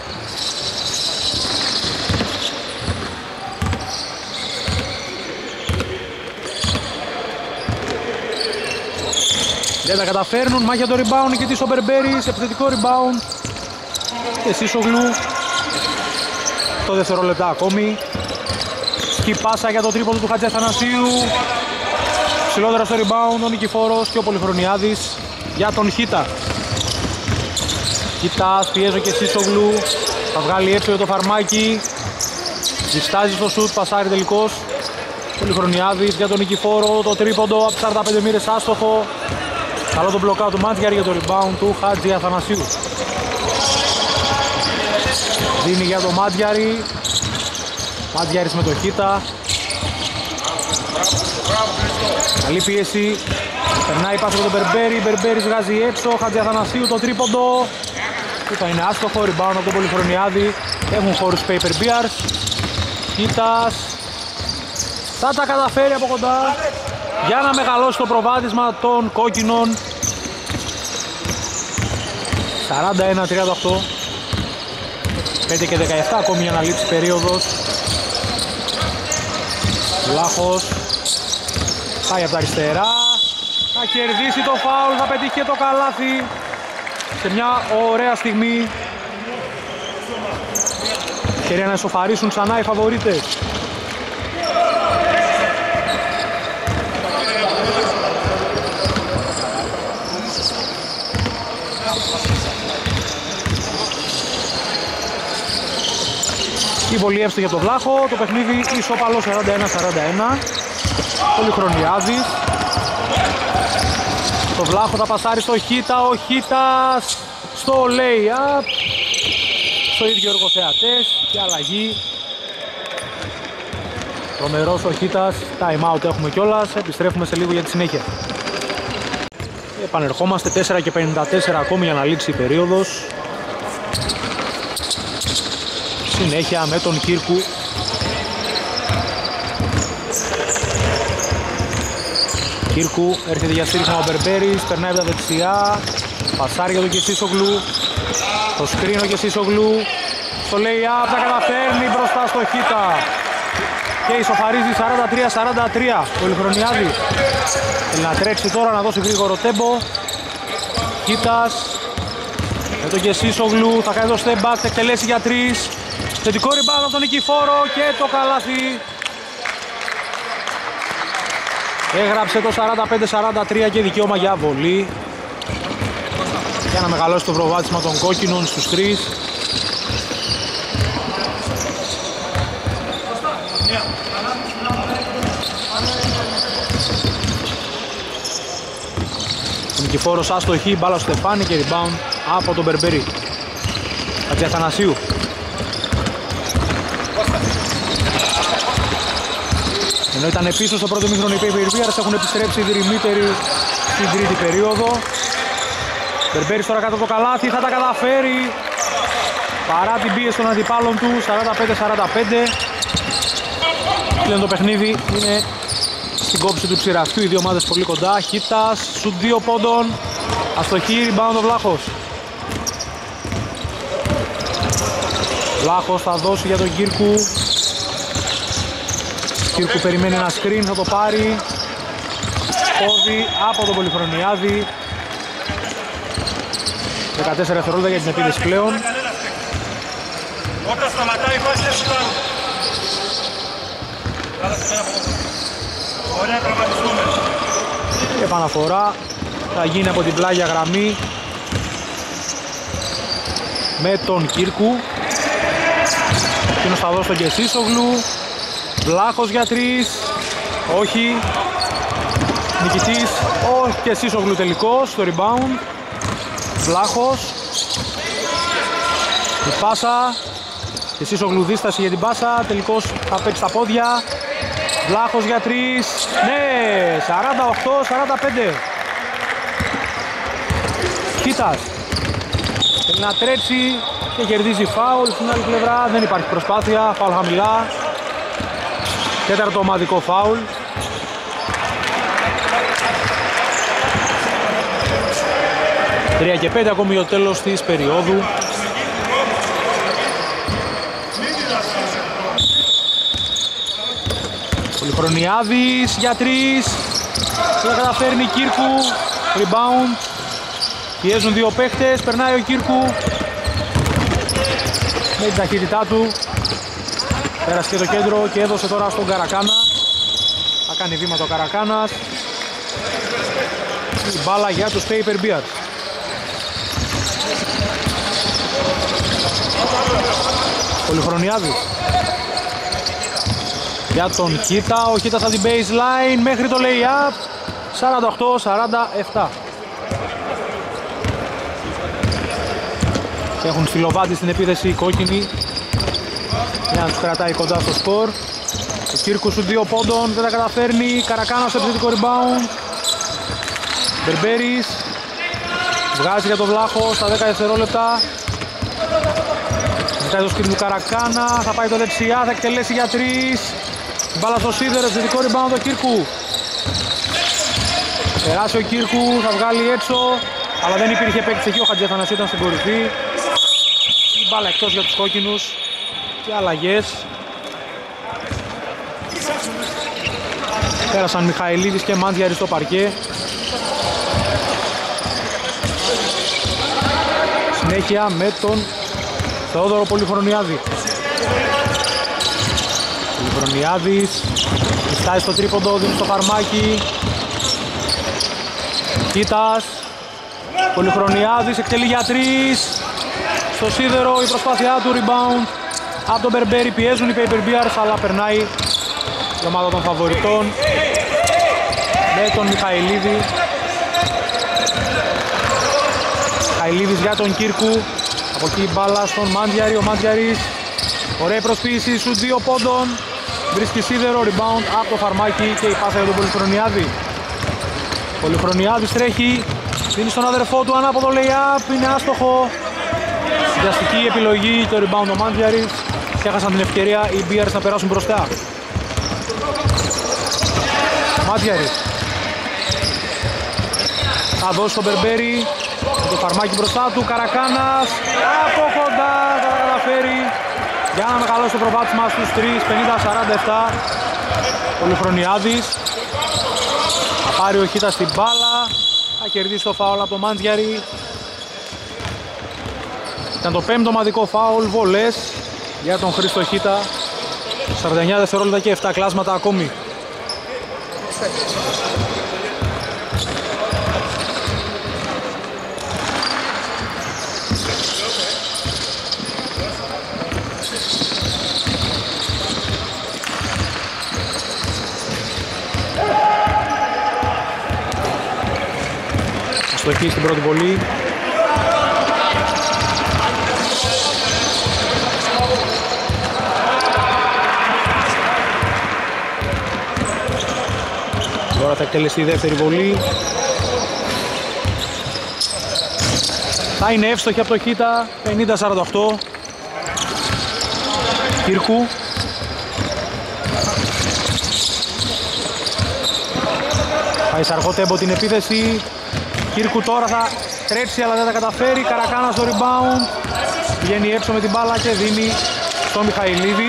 Δεν τα καταφέρνουν, μάχια το rebound και της ο Μπερμπέρις, επιθετικό rebound και Σίσογλου. Το δευτερόλεπτα ακόμη. Σκι πάσα για το τρίποντο του Χατζιαθανασίου. Ψηλότερα στο rebound ο Νικηφόρος και ο Πολυχρονιάδης για τον Χίτα. Χίτας, πιέζω και Σίσογλου. Θα βγάλει έξω για το Φαρμάκι. Διστάζει στο σουτ, πασάρει τελικώς. Πολυχρονιάδης για τον Νικηφόρο. Το τρίποντο από τις σαράντα πέντε μοίρες άστοχο. Καλό το μπλοκάου του Μάντζιαρη για το rebound του Χατζιαθανασίου. Δίνει για το Μάντζιαρη. Μάντζιαρης με το Χίτα. Καλή πίεση. Περνάει πάσα από τον Μπερμπέρι. Μπερμπέρις βγάζει έξω. Χατζιαθανασίου το τρίποντο. Που θα είναι άστοχο. Rebound από τον Πολυχρονιάδη. Έχουν χώρους Paper Bears. Χίτας. Θα τα καταφέρει από κοντά για να μεγαλώσει το προβάδισμα των κόκκινων. σαράντα ένα τριάντα οκτώ. πέντε και δεκαεπτά ακόμη για να λήξει περίοδος. Λάχος. Πάει από τα αριστερά. Θα κερδίσει το φάουλ. Θα πετύχει και το καλάθι. Σε μια ωραία στιγμή. Ευκαιρία να ισοφαρίσουν ξανά οι φαβορίτες. Εκεί πολύ εύστοχη για τον Βλάχο, το παιχνίδι ισόπαλο σαράντα ένα σαράντα ένα. Πολυχρονιάδης. Το Βλάχο θα πασάρει στο Χίτα, ο Χίτας στο lay-up. Στο ίδιο εργοθεατές και αλλαγή. Τρομερός ο Χίτας, time out έχουμε κιόλας, επιστρέφουμε σε λίγο για τη συνέχεια. Επανερχόμαστε, τέσσερα και πενήντα τέσσερα ακόμη για να λήξει η περίοδος. Συνέχεια με τον Κύρκου. Κύρκου έρχεται για στήριξμα ο Μπερμπέρης, περνάει από τα δεξιά, πασάρει για τον Κεσίσογλου, το screen ο Κεσίσογλου, στο lay-up θα καταφέρνει μπροστά στο Χίτα και ισοφαρίζει σαράντα τρία σαράντα τρία. Πολυχρονιάδη θέλει να τρέξει τώρα, να δώσει γρήγορο τέμπο. Χίτας με τον Κεσίσογλου, θα κάνει το step back, θα εκτελέσει για τρεις. Θετικό rebound από τον Νικηφόρο και το καλάθι. Έγραψε το σαράντα πέντε σαράντα τρία και δικαίωμα για βολή. Για να μεγαλώσει το προβάδισμα των κόκκινων στους τρεις. Ο Νικηφόρος άστοχη, μπάλα στο Στεφάνι και rebound από τον Μπερμπέρι. Χατζιαθανασίου. Ενώ ήταν πίσω στο πρώτο μήχρονο οι Paper έχουν επιστρέψει οι δρυμύτεροι στην τρίτη περίοδο. Μπερμπέρης τώρα κάτω από το καλάθι, θα τα καταφέρει παρά την πίεση των αντιπάλων του. Σαράντα πέντε σαράντα πέντε. Πλέον το παιχνίδι είναι στην κόψη του ψηραυτού, οι δύο ομάδες πολύ κοντά. Χίτας, σουτ δύο πόντων, αστοχή, rebound ο Βλάχος. Βλάχος θα δώσει για τον Κύρκου. Κύρκου περιμένει ένα screen, θα το πάρει. Πόδι από τον Πολυχρονιάδη. δεκατέσσερα δευτερόλεπτα για την επίδεση πλέον. Όταν σταματάει η φάση δεν φτάνει. Ωραία, τραυματιστούμε. Η επαναφορά θα γίνει από την πλάγια γραμμή με τον Κύρκου. Εκείνος θα δώσει τον Κεσίσογλου. Βλάχος για τρεις. Όχι. Νικητής. Όχι, Κεσίσογλου τελικός στο rebound. Βλάχος. Η πάσα. Κεσίσογλου δίσταση για την πάσα. Τελικός θα παίξει τα πόδια. Βλάχος για τρεις. Ναι, σαράντα οκτώ σαράντα πέντε. Κίτας. Θέλει να τρέξει και κερδίζει φάουλ. Στην άλλη πλευρά δεν υπάρχει προσπάθεια. Φάουλ χαμηλά. Τέταρτο ομαδικό φάουλ. τρία και πέντε ακόμη το τέλος της περίοδου. Πολυχρονιάδης για τρεις. Θα καταφέρνει Κύρκου. Rebound. Πιέζουν δύο παίχτες. Περνάει ο Κύρκου με την ταχύτητά του. Πέρασε και το κέντρο και έδωσε τώρα στον Καρακάνα. Θα κάνει βήμα το Καρακάνας. Η μπάλα για τους Paper Bears. Πολυχρονιάδης για τον Χίτα. Ο Χίτας από την baseline μέχρι το lay-up. σαράντα οκτώ σαράντα επτά. Έχουν στυλοβάτη στην επίθεση οι κόκκινοι για να τους κρατάει κοντά στο σκορ. Ο Κύρκου σου δύο πόντων, δεν τα καταφέρνει. Καρακάνας στο επιθετικό rebound. Μπερμπέρης βγάζει για τον Βλάχο στα δέκα δευτερόλεπτα. Ζητάει το σκριν του Καρακάνα, θα πάει το δεξιά, θα εκτελέσει για τρεις. Μπάλα στο σίδερο, επιθετικό rebound ο Κύρκου. Περάσει ο Κύρκου, θα βγάλει έξω, αλλά δεν υπήρχε παίκτης εκεί, ο Χατζιαθανασίου ήταν στην κορυφή. Η μπάλα εκτός για τους κόκκινους και αλλαγές. Πέρασαν Μιχαηλίδης και Μάντζιαρης στο παρκέ. Συνέχεια με τον Θεόδωρο Πολυχρονιάδη. Πολυχρονιάδης πιστάει στο τρίποντο, δίνει στο φαρμάκι. Κίτας. Πολυχρονιάδης εκτελεί για τρεις. Στο σίδερο η προσπάθειά του, rebound από τον Μπερμπέρι, πιέζουν οι Paper Bears, αλλά περνάει η ομάδα των φαβοριτών με τον Μιχαηλίδη. Μιχαηλίδης για τον Κύρκου, από εκεί η μπάλα στον Μάντιαρη, ο Μάντιαρης, ωραία προσποίηση, σουτ δύο πόντων, βρίσκει σίδερο, rebound από το Φαρμάκι και η πάσα για τον Πολυχρονιάδη. Πολυχρονιάδης τρέχει, δίνει στον αδερφό του ανάποδο lay-up, είναι άστοχο. Βιαστική επιλογή και ο rebound ο Μάντιαρης και έχασαν την ευκαιρία οι Bears να περάσουν μπροστά. Μάντιαρης θα δώσει στον Μπερμπέρι, με το Φαρμάκι μπροστά του, Καρακάνας από κοντά θα τα καταφέρει για να μεγαλώσει το προβάδισμα στους τρεις, πενήντα σαράντα επτά. Πολυχρονιάδης θα πάρει ο Χίτας την μπάλα, θα κερδίσει το φάουλ από το Μάντιαρη. Ήταν το πέμπτο ομαδικό φάουλ, βολές για τον Χρήστο Χίτα, σαράντα εννιά δευτερόλεπτα και επτά κλάσματα ακόμη. Αστοχή στην πρώτη βολή. Τώρα θα εκτελεστεί η δεύτερη βολή. Θα είναι εύστοχη από το Χίτα, πενήντα σαράντα οκτώ. Κύρκου. Πάει σε αργό τέμπο την επίθεση. Κύρκου τώρα θα τρέξει αλλά δεν τα καταφέρει. Καρακάνα στο rebound. Βγαίνει έξω με την μπάλα και δίνει στον Μιχαηλίδη.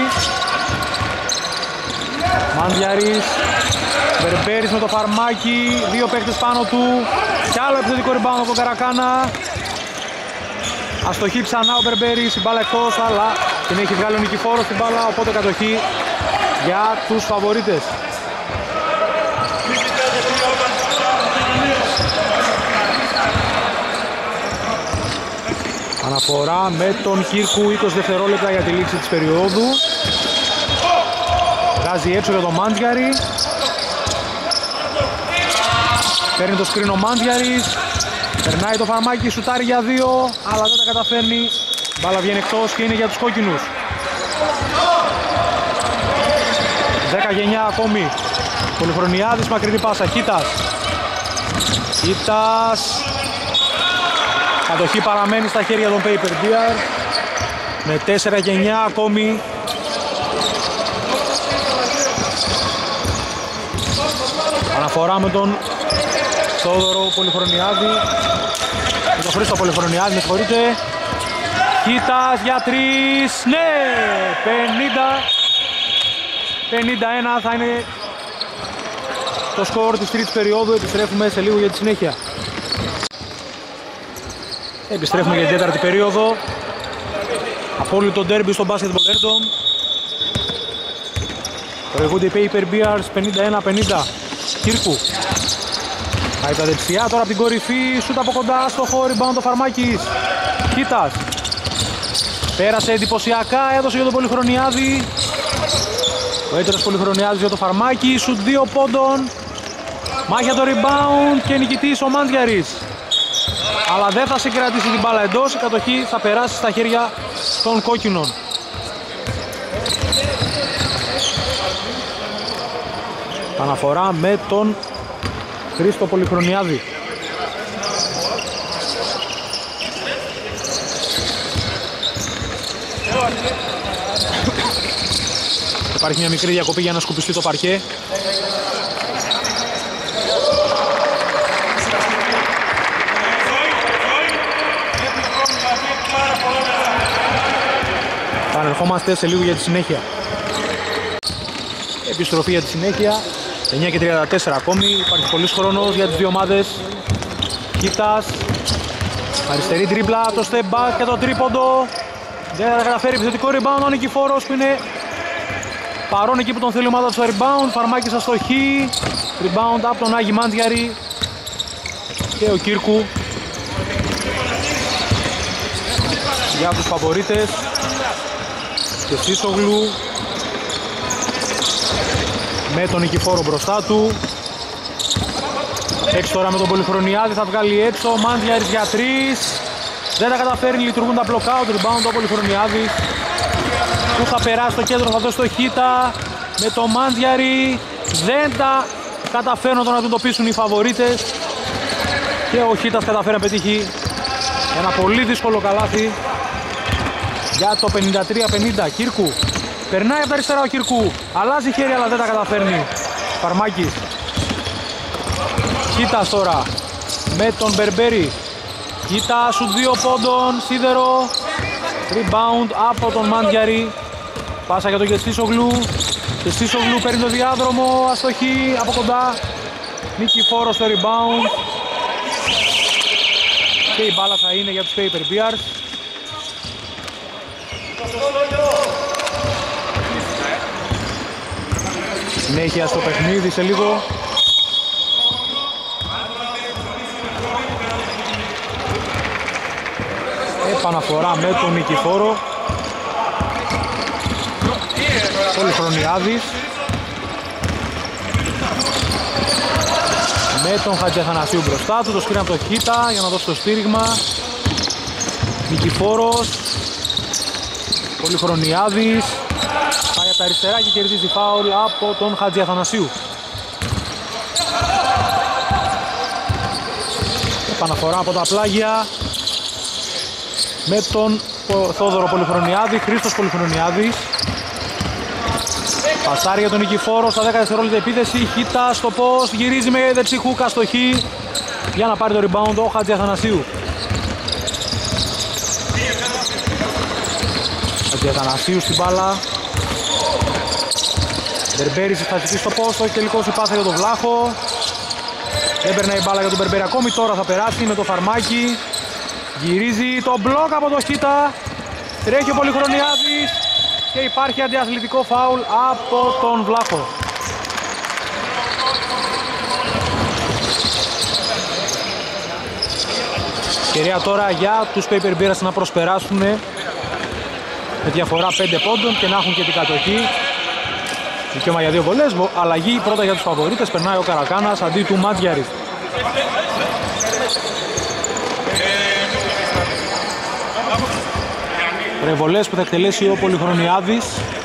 Μάντιαρης. Μπερμπέρης με το Φαρμάκι. Δύο παίκτες πάνω του. Και άλλο επιθετικό rebound από τον Καρακάνα. Αστοχή ξανά ο Μπερμπέρης. Η μπάλα εκτός αλλά την έχει βγάλει ο Νικηφόρος στην μπάλα. Οπότε κατοχή για τους φαβορίτες. Αναφορά με τον Κύρκου, είκοσι δευτερόλεπτα για τη λήξη της περίοδου. Βγάζει έξω για τον Μάντιαρη. Παίρνει το σκριν ο Μάντιαρης. Περνάει το Φαρμάκι, σουτάρει για δύο, αλλά δεν τα καταφέρνει. Μπάλα βγαίνει εκτός και είναι για τους κόκκινους. δέκα και εννιά ακόμη. Πολυχρονιάδης, μακρινή πάσα, Χίτας. Χίτας. Κατοχή παραμένει στα χέρια των Paper Bears με τέσσερα και εννιά ακόμη. Αναφορά με τον Θόδωρο Πολυχρονιάδη, με τον Χρήστο Πολυχρονιάδη, με συγχωρείτε. Χίτας για τρεις, ναι, πενήντα πενήντα ένα θα είναι το σκορ της τρίτης περίοδου. Επιστρέφουμε σε λίγο για τη συνέχεια. Επιστρέφουμε για την τέταρτη περίοδο. Απόλυτο ντέρμπι στο Basketball Airdom. Προηγούνται οι Paper Bears πενήντα ένα πενήντα. Κύρκου. Πάει τα δεξιά τώρα από την κορυφή. Σούτ από κοντά στο χώρο. Rebound το Φαρμάκης. Χίτας. Πέρασε εντυπωσιακά. Έδωσε για τον Πολυχρονιάδη. Ο έτερος Πολυχρονιάδης για το Φαρμάκι. Σούτ δύο πόντων. Μάχια το rebound και νικητής ο Μάντιαρης. Αλλά δεν θα συγκρατήσει την μπάλα εντός. Η κατοχή θα περάσει στα χέρια των κόκκινων. Αναφορά με τον Χρήστο Πολυχρονιάδη. Υπάρχει μια μικρή διακοπή για να σκουπιστεί το παρκέ. Πανερχόμαστε σε λίγο για τη συνέχεια. Επιστροφή για τη συνέχεια. εννιά και τριάντα τέσσερα ακόμη. Υπάρχει πολύς χρόνος για τις δύο ομάδες. Κίτας. Αριστερή τρίπλα, το step back και το τρίποντο. Δεν θα καταφέρει επιθετικό rebound ο Νικηφόρος που είναι παρόν εκεί που τον θέλει η ομάδα του στο rebound. Φαρμάκης αστοχή. Rebound από τον Άγη Μάντιαρη και ο Κύρκου. Για τους φαβορίτες. και Σίσογλου με τον Νικηφόρο μπροστά του. Έξω τώρα με τον Πολυχρονιάδη, θα βγάλει έξω ο Μάντζιαρης για τρεις. Δεν τα καταφέρνει, λειτουργούν τα blockout, rebound ο Πολυχρονιάδης που θα περάσει στο κέντρο, θα δώσει το Χίτα με το Μάντζιαρη. Δεν τα καταφέρνουν να τον αντιμετωπίσουν οι φαβορίτες και ο Χίτας καταφέρει να πετύχει ένα πολύ δύσκολο καλάθι για το πενήντα τρία πενήντα. Κύρκου περνάει από τα αριστερά ο Κύρκου, αλλάζει χέρι αλλά δεν τα καταφέρνει. Φαρμάκης. Χίτας τώρα με τον Μπερμπέρι. Χίτα σου δύο πόντων, σίδερο. Rebound από τον Μάντιαρη. Πάσα για τον Κεσίσογλου. Κεσίσογλου παίρνει το διάδρομο, αστοχή από κοντά. Νικηφόρος στο rebound. Και η μπάλα θα είναι για τους Paper Bears. Συνέχεια στο παιχνίδι σε λίγο. Επαναφορά με τον Νικηφόρο. Πολυχρονιάδης με τον Χατζιαθανασίου μπροστά του, το σκριν από το Χίτα για να δώσει το στήριγμα. Νικηφόρος, Πολυχρονιάδης, πάει από τα αριστερά και κερδίζει φάουλ από τον Χατζιαθανασίου. Επαναφορά από τα πλάγια με τον Θόδωρο Πολυχρονιάδη, Χρήστος Πολυχρονιάδης. Πασάρι για τον Νικηφόρο στα δέκα δευτερόλεπτα επίθεση. Χίτα στο post, γυρίζει με δεξί χούκα στο χ για να πάρει το rebound ο Χατζιαθανασίου. Χατζιαθανασίου στην μπάλα. Μπερμπέρης θα ζητήσει στο post, όχι τελικώς η πάσα για τον Βλάχο. Δεν περνάει η μπάλα για τον Μπερμπέρη ακόμη, τώρα θα περάσει με το Φαρμάκι. Γυρίζει το μπλοκ από το Χίτα. Τρέχει ο Πολυχρονιάδης και υπάρχει αντιαθλητικό φάουλ από τον Βλάχο. Ευκαιρία τώρα για τους Paper Bears να προσπεράσουν με διαφορά πέντε πόντων και να έχουν και την κατοχή. Δικαίωμα για δύο βολές, αλλαγή πρώτα για τους φαβορίτες, περνάει ο Καρακάνας αντί του Μάντιαρη. Ρεβολές που θα εκτελέσει ο Πολυχρονιάδης.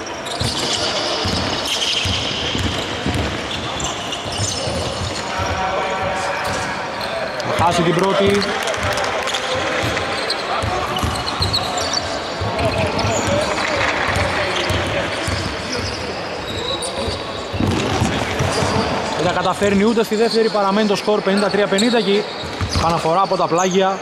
Θα χάσει την πρώτη. Δεν τα καταφέρνει ούτε στη δεύτερη, παραμένει το σκορ πενήντα τρία πενήντα και αναφορά από τα πλάγια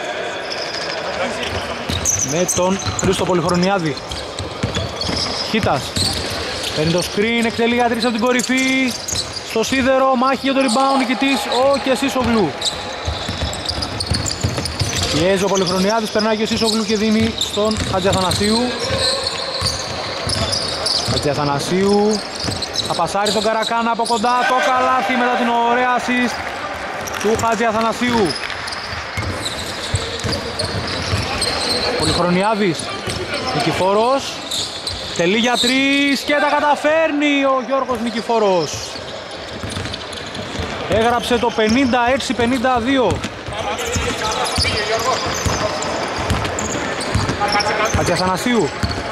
με τον Χρήστο Πολυχρονιάδη. Χίτας παίρνει το screen, εκτελεί για τρεις από την κορυφή. Στο σίδερο, μάχη για το rebound, νικητής ο Κεσίσογλου. Πιέζει ο Πολυχρονιάδης, περνάει και ο Σίσογλου και δίνει στον Χατζιαθανασίου. Χατζιαθανασίου θα πασάρει τον Καρακάνα από κοντά, το καλάθι μετά την ωραία assist του Χατζιαθανασίου. Πολυχρονιάδης, Νικηφόρος, τελεί για τρεις και τα καταφέρνει ο Γιώργος Νικηφόρος. Έγραψε το πενήντα έξι πενήντα δύο. Χατζιαθανασίου.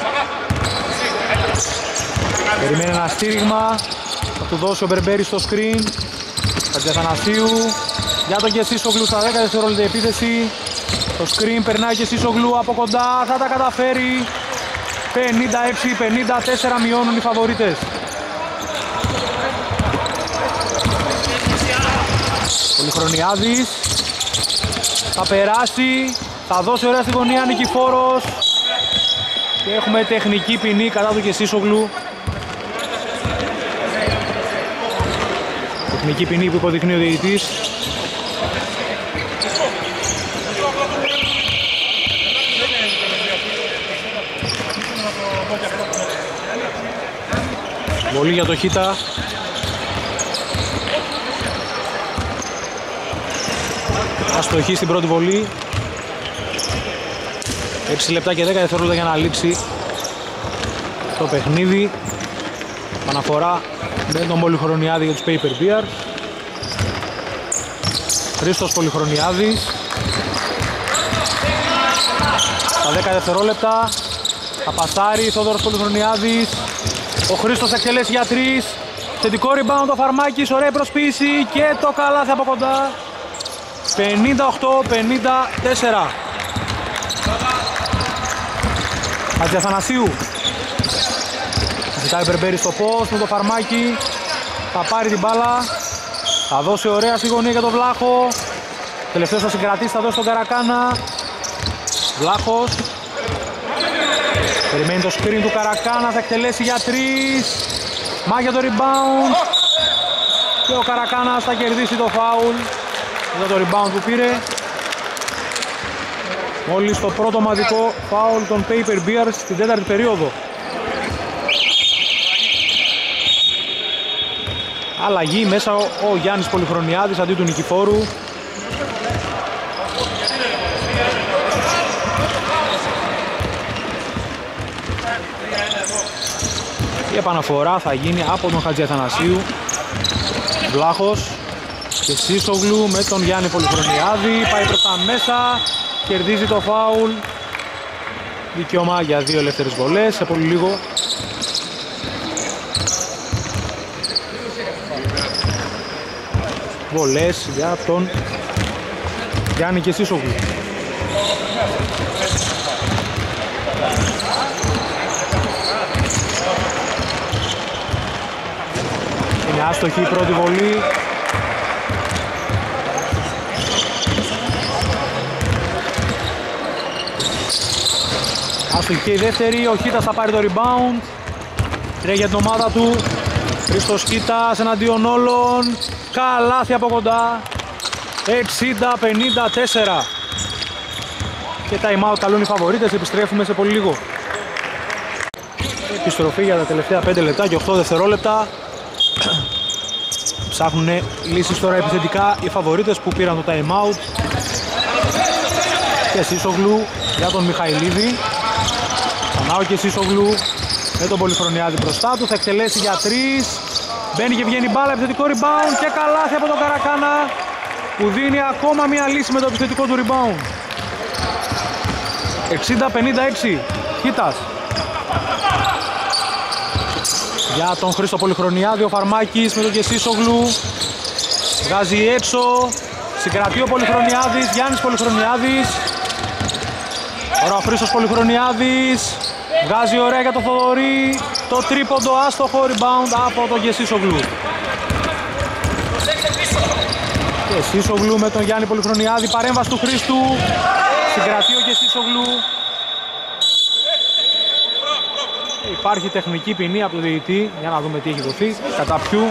Περιμένει ένα στήριγμα, θα του δώσει ο Μπερμπέρης στο screen. Χατζιαθανασίου για τον Κεσίσογλου στα δέκα δευτερόλεπτα επίθεση. Το screen περνάει και Σίσογλου από κοντά, θα τα καταφέρει. πενήντα έξι πενήντα τέσσερα μειώνουν οι φαβορίτες. Πολυχρονιάδης θα περάσει, θα δώσει ωραία στη γωνία Νικηφόρος και έχουμε τεχνική ποινή κατά του Κεσίσογλου. Τεχνική ποινή που υποδεικνύει ο διαιτητής. Βολή για το Χίτα. Αστοχή στην πρώτη βολή. έξι λεπτά και δέκα δευτερόλεπτα για να λήξει στο παιχνίδι. Αναφορά με τον Πολυχρονιάδη για τους Paper Bears. Χρήστος Πολυχρονιάδης. Στα δέκα δευτερόλεπτα θα πασάρει Θόδωρος Πολυχρονιάδης. Ο Χρήστος εκτελέσει για τρεις. Θετικό rebound ο Φαρμάκης, ωραία προσποίηση και το καλάθι από κοντά. πενήντα οκτώ πενήντα τέσσερα. Χατζιαθανασίου. Ζητάει Μπερμπέρι στο post με το Φαρμάκι. Θα πάρει την μπάλα. Θα δώσει ωραία στη γωνία για τον Βλάχο. Τελευταίος θα συγκρατήσει, θα δώσει τον Καρακάνα. Βλάχος. Περιμένει το screen του Καρακάνα, θα εκτελέσει για τρεις. Μάγια το rebound. Και ο Καρακάνας θα κερδίσει το foul για το rebound που πήρε. Μόλις το πρώτο ομαδικό foul των Paper Bears στην τέταρτη περίοδο. Αλλαγή μέσα ο, ο Γιάννης Πολυχρονιάδης αντί του Νικηφόρου. Η επαναφορά θα γίνει από τον Χατζιαθανασίου. Βλάχος και Σίσογλου με τον Γιάννη Πολυχρονιάδη. Πάει προς τα μέσα, κερδίζει το φάουλ. Δικαίωμα για δύο ελεύθερες βολές σε πολύ λίγο. Βολές για τον Γιάννη και Σίσογλου. Είναι άστοχη η πρώτη βολή. Άστοχη και η δεύτερη. Ο Χίτας θα πάρει το rebound. Τρέχει για την ομάδα του. Χρήστος Χίτας εναντίον όλων. Καλάθι από κοντά. εξήντα πενήντα τέσσερα. Και time out καλούν οι φαβορίτες. Επιστρέφουμε σε πολύ λίγο. Επιστροφή για τα τελευταία πέντε λεπτά και οκτώ δευτερόλεπτα. Ψάχνουν λύσεις τώρα επιθετικά οι φαβορίτες που πήραν το time out. Και Σίσογλου για τον Μιχαηλίδη. Πανάω και Σίσογλου με τον Πολυχρονιάδη μπροστά του. Θα εκτελέσει για τρεις. Μπαίνει και βγαίνει μπάλα, επιθετικό rebound και καλάθι από τον Καρακάνα που δίνει ακόμα μια λύση με το επιθετικό του rebound. εξήντα πενήντα έξι. Χίτας. Για τον Χρήστο Πολυχρονιάδη, ο Φαρμάκης με τον Κεσίσογλου. Βγάζει έξω. Συγκρατεί ο Πολυχρονιάδης, Γιάννης Πολυχρονιάδης. Ωραία ο Χρήστος Πολυχρονιάδης. Βγάζει ωραία για το Θοδωρή. Το τρίποντο άστοχο rebound από τον Κεσίσογλου. Κεσίσογλου με τον Γιάννη Πολυχρονιάδη. Παρέμβαση του Χρήστου. Συγκρατεί ο Κεσίσογλου. Υπάρχει τεχνική ποινή από τον διαιτητή, για να δούμε τι έχει δοθεί, κατά ποιου.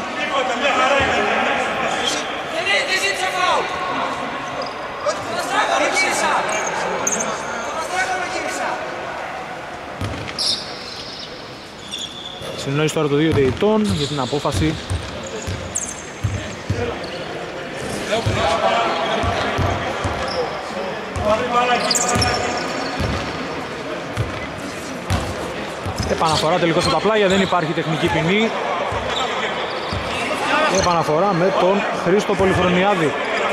Συνεννόηση τώρα των δύο διαιτητών για την απόφαση. Επαναφορά τελικώς από τα πλάγια, δεν υπάρχει τεχνική ποινή. Επαναφορά με τον Χρήστο Πολυχρονιάδη.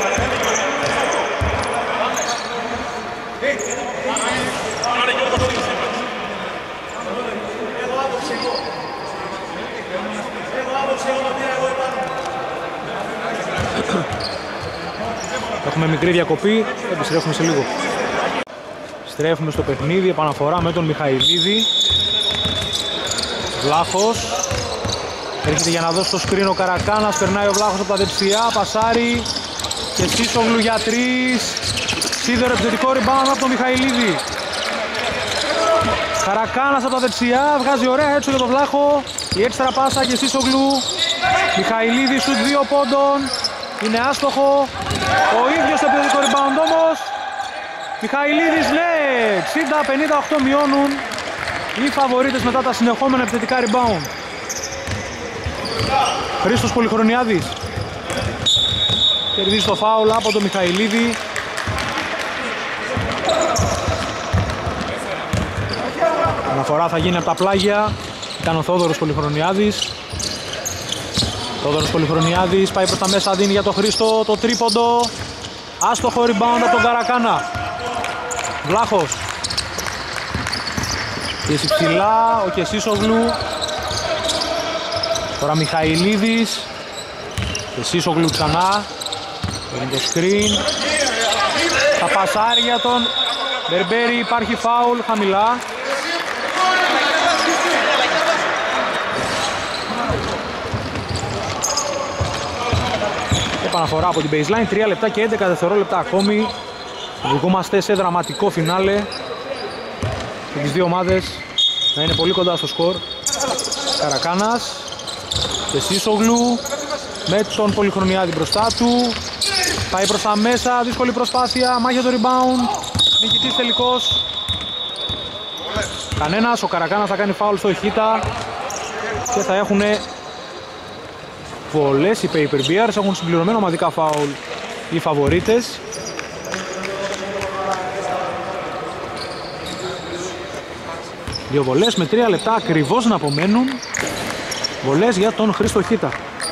Έχουμε μικρή διακοπή, επιστρέφουμε σε λίγο. Στρέφουμε στο παιχνίδι, επαναφορά με τον Μιχαηλίδη. Βλάχος. Έρχεται για να δώσει το screen ο Καρακάνας, περνάει ο Βλάχος από τα δεξιά, πασάρι. Και Σίσογλου για τρεις. Σίδερο επιθετικό rebound από τον Μιχαηλίδη. Καρακάνας από τα δεξιά, βγάζει ωραία έτσι για τον Βλάχο. Η έξτρα πάσα και Σίσογλου. Μιχαηλίδη σουτ δύο πόντων. Είναι άστοχο. Ο ίδιος το επιθετικό rebound όμως. Μιχαηλίδης λέει εξήντα πενήντα οκτώ μειώνουν οι φαβορίτες μετά τα συνεχόμενα επιθετικά rebound. Χρήστος Πολυχρονιάδης κερδίζει το φάουλ από τον Μιχαηλίδη. Αναφορά θα γίνει από τα πλάγια. Ήταν ο Θόδωρος Πολυχρονιάδης. Θόδωρος Πολυχρονιάδης πάει προς τα μέσα, δίνει για τον Χρήστο το τρίποντο. Άστοχο rebound από τον Καρακάνα. Βλάχος. Πίεση ψηλά, ο Κεσίσογλου. Τώρα Μιχαηλίδης. Κεσίσογλου ξανά. Παίρνει το screen. Θα πασάρει για τον Μπερμπέρι, υπάρχει φάουλ χαμηλά. Επαναφορά από την baseline, τρία λεπτά και έντεκα δευτερόλεπτα ακόμη. Βρισκόμαστε σε δραματικό φινάλε. Και τις δύο ομάδες να είναι πολύ κοντά στο σκορ. Καρακάνας και Σίσογλου με τον Πολυχρονιάδη μπροστά του. Πάει προς τα μέσα, δύσκολη προσπάθεια, μάχη για το rebound. Νικητής τελικός. Κανένας, ο Καρακάνας θα κάνει φάουλ στο Εχίτα. Και θα έχουν βολές οι Paper Bears, έχουν συμπληρωμένο ομαδικά φάουλ οι φαβορίτες. Δύο βολές με τρία λεπτά ακριβώς να απομένουν. Βολές για τον Χρήστο Χίτα.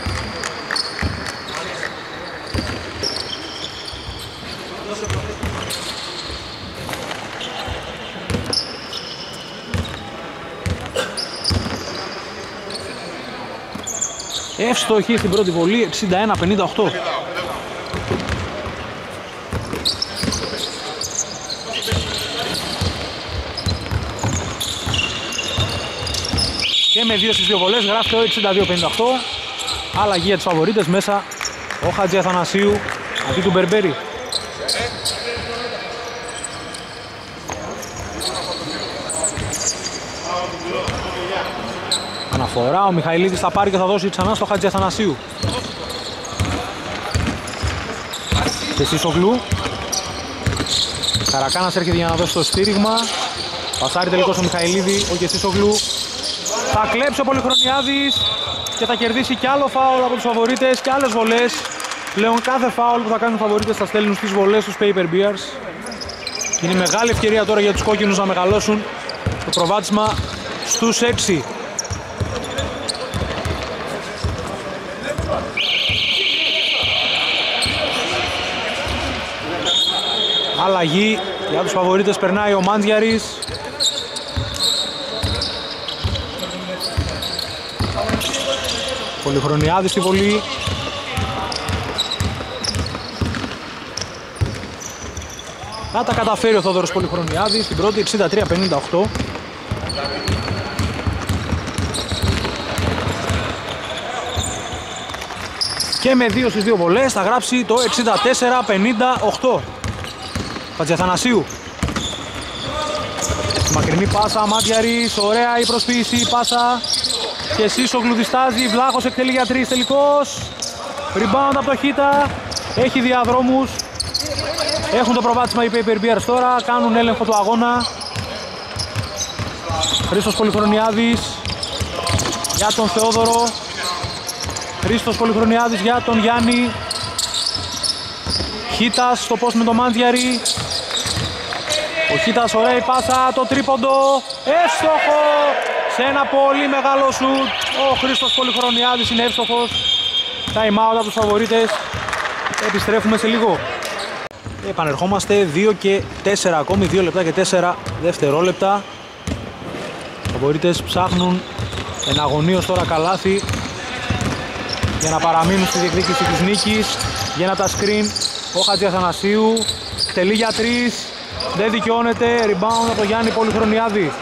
Εύστοχη στην πρώτη βολή, εξήντα ένα πενήντα οκτώ. Και με δύο στις δύο βολές γράφει το εξήντα δύο πενήντα οκτώ. Αλλαγή για τους φαβορίτες, μέσα ο Χατζη Αθανασίου αντί του Μπερμπέρι. Αναφορά, ο Μιχαηλίδης θα πάρει και θα δώσει ξανά στο Χατζη Αθανασίου. Και Σίσογλου. Καρακάνας έρχεται για να δώσει το στήριγμα. Πασάρει τελικώς ο Μιχαηλίδη, ο Κεσίσογλου. Θα κλέψει ο Πολυχρονιάδης και θα κερδίσει κι άλλο φάουλ από τους φαβορίτες και άλλες βολές. Πλέον κάθε φάουλ που θα κάνουν οι φαβορίτες θα στέλνουν στις βολές τους Paper Bears. Είναι μεγάλη ευκαιρία τώρα για τους κόκκινους να μεγαλώσουν το προβάδισμα στους έξι. Αλλαγή για τους φαβορίτες, περνάει ο Μάντζιαρης. Πολυχρονιάδης στη βολή. Θα τα καταφέρει ο Θόδωρος Πολυχρονιάδης στην πρώτη, εξήντα τρία πενήντα οκτώ. Και με δύο στις δύο βολές θα γράψει το εξήντα τέσσερα πενήντα οκτώ. Χατζιαθανασίου. Μακρινή πάσα, Μάντιαρης, ωραία η προσποίηση, η πάσα. Και Σίσογλου διστάζει, Βλάχος εκτελεί για τρεις τελικώς. Rebound από το Χίτα, έχει διαδρόμους. Έχουν το προβάδισμα οι Paper Bears τώρα, κάνουν έλεγχο του αγώνα. Χρήστος Πολυχρονιάδης για τον Θεόδωρο. Χρήστος Πολυχρονιάδης για τον Γιάννη. Χίτας στο post με τον Μάντζιαρη. Ο Χίτας, ωραία η πάσα, το τρίποντο, εύστοχο σε ένα πολύ μεγάλο σουτ. Ο Χρήστος Πολυχρονιάδης είναι εύστοχος. Time out από τους φαβορίτες. Επιστρέφουμε σε λίγο. Επανερχόμαστε, δύο και τέσσερα ακόμη, δύο λεπτά και τέσσερα δευτερόλεπτα. Οι φαβορίτες ψάχνουν εναγωνίως τώρα καλάθι για να παραμείνουν στη διεκδίκηση της νίκης. Βγαίνει τα screen ο Χατζη Αθανασίου, εκτελεί για τρεις, δεν δικαιώνεται, rebound από τον Γιάννη Πολυχρονιάδη.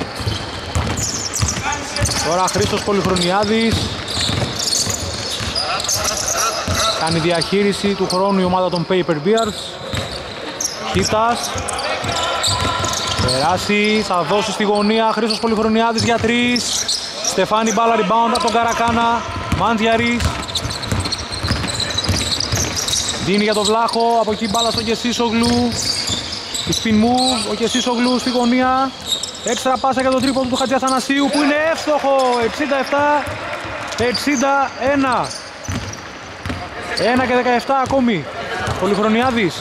Τώρα Χρήστος Πολυχρονιάδης, κάνει διαχείριση του χρόνου η ομάδα των Paper Bears. Χίτας, περάσει, θα δώσει στη γωνία, Χρήστος Πολυχρονιάδης για τρεις. Στεφάνι μπάλα, rebound από τον Καρακάνα, Μάντιαρης. Δίνει για τον Βλάχο, από εκεί μπάλα στον Κεσίσογλου. Η spin move, ο Κεσίσογλου στη γωνία. Έξτρα πάσα για τον τρίποντο του Χατζη Αθανασίου που είναι εύστοχο, εξήντα επτά εξήντα ένα. ένα και δεκαεπτά ακόμη. Πολυχρονιάδης.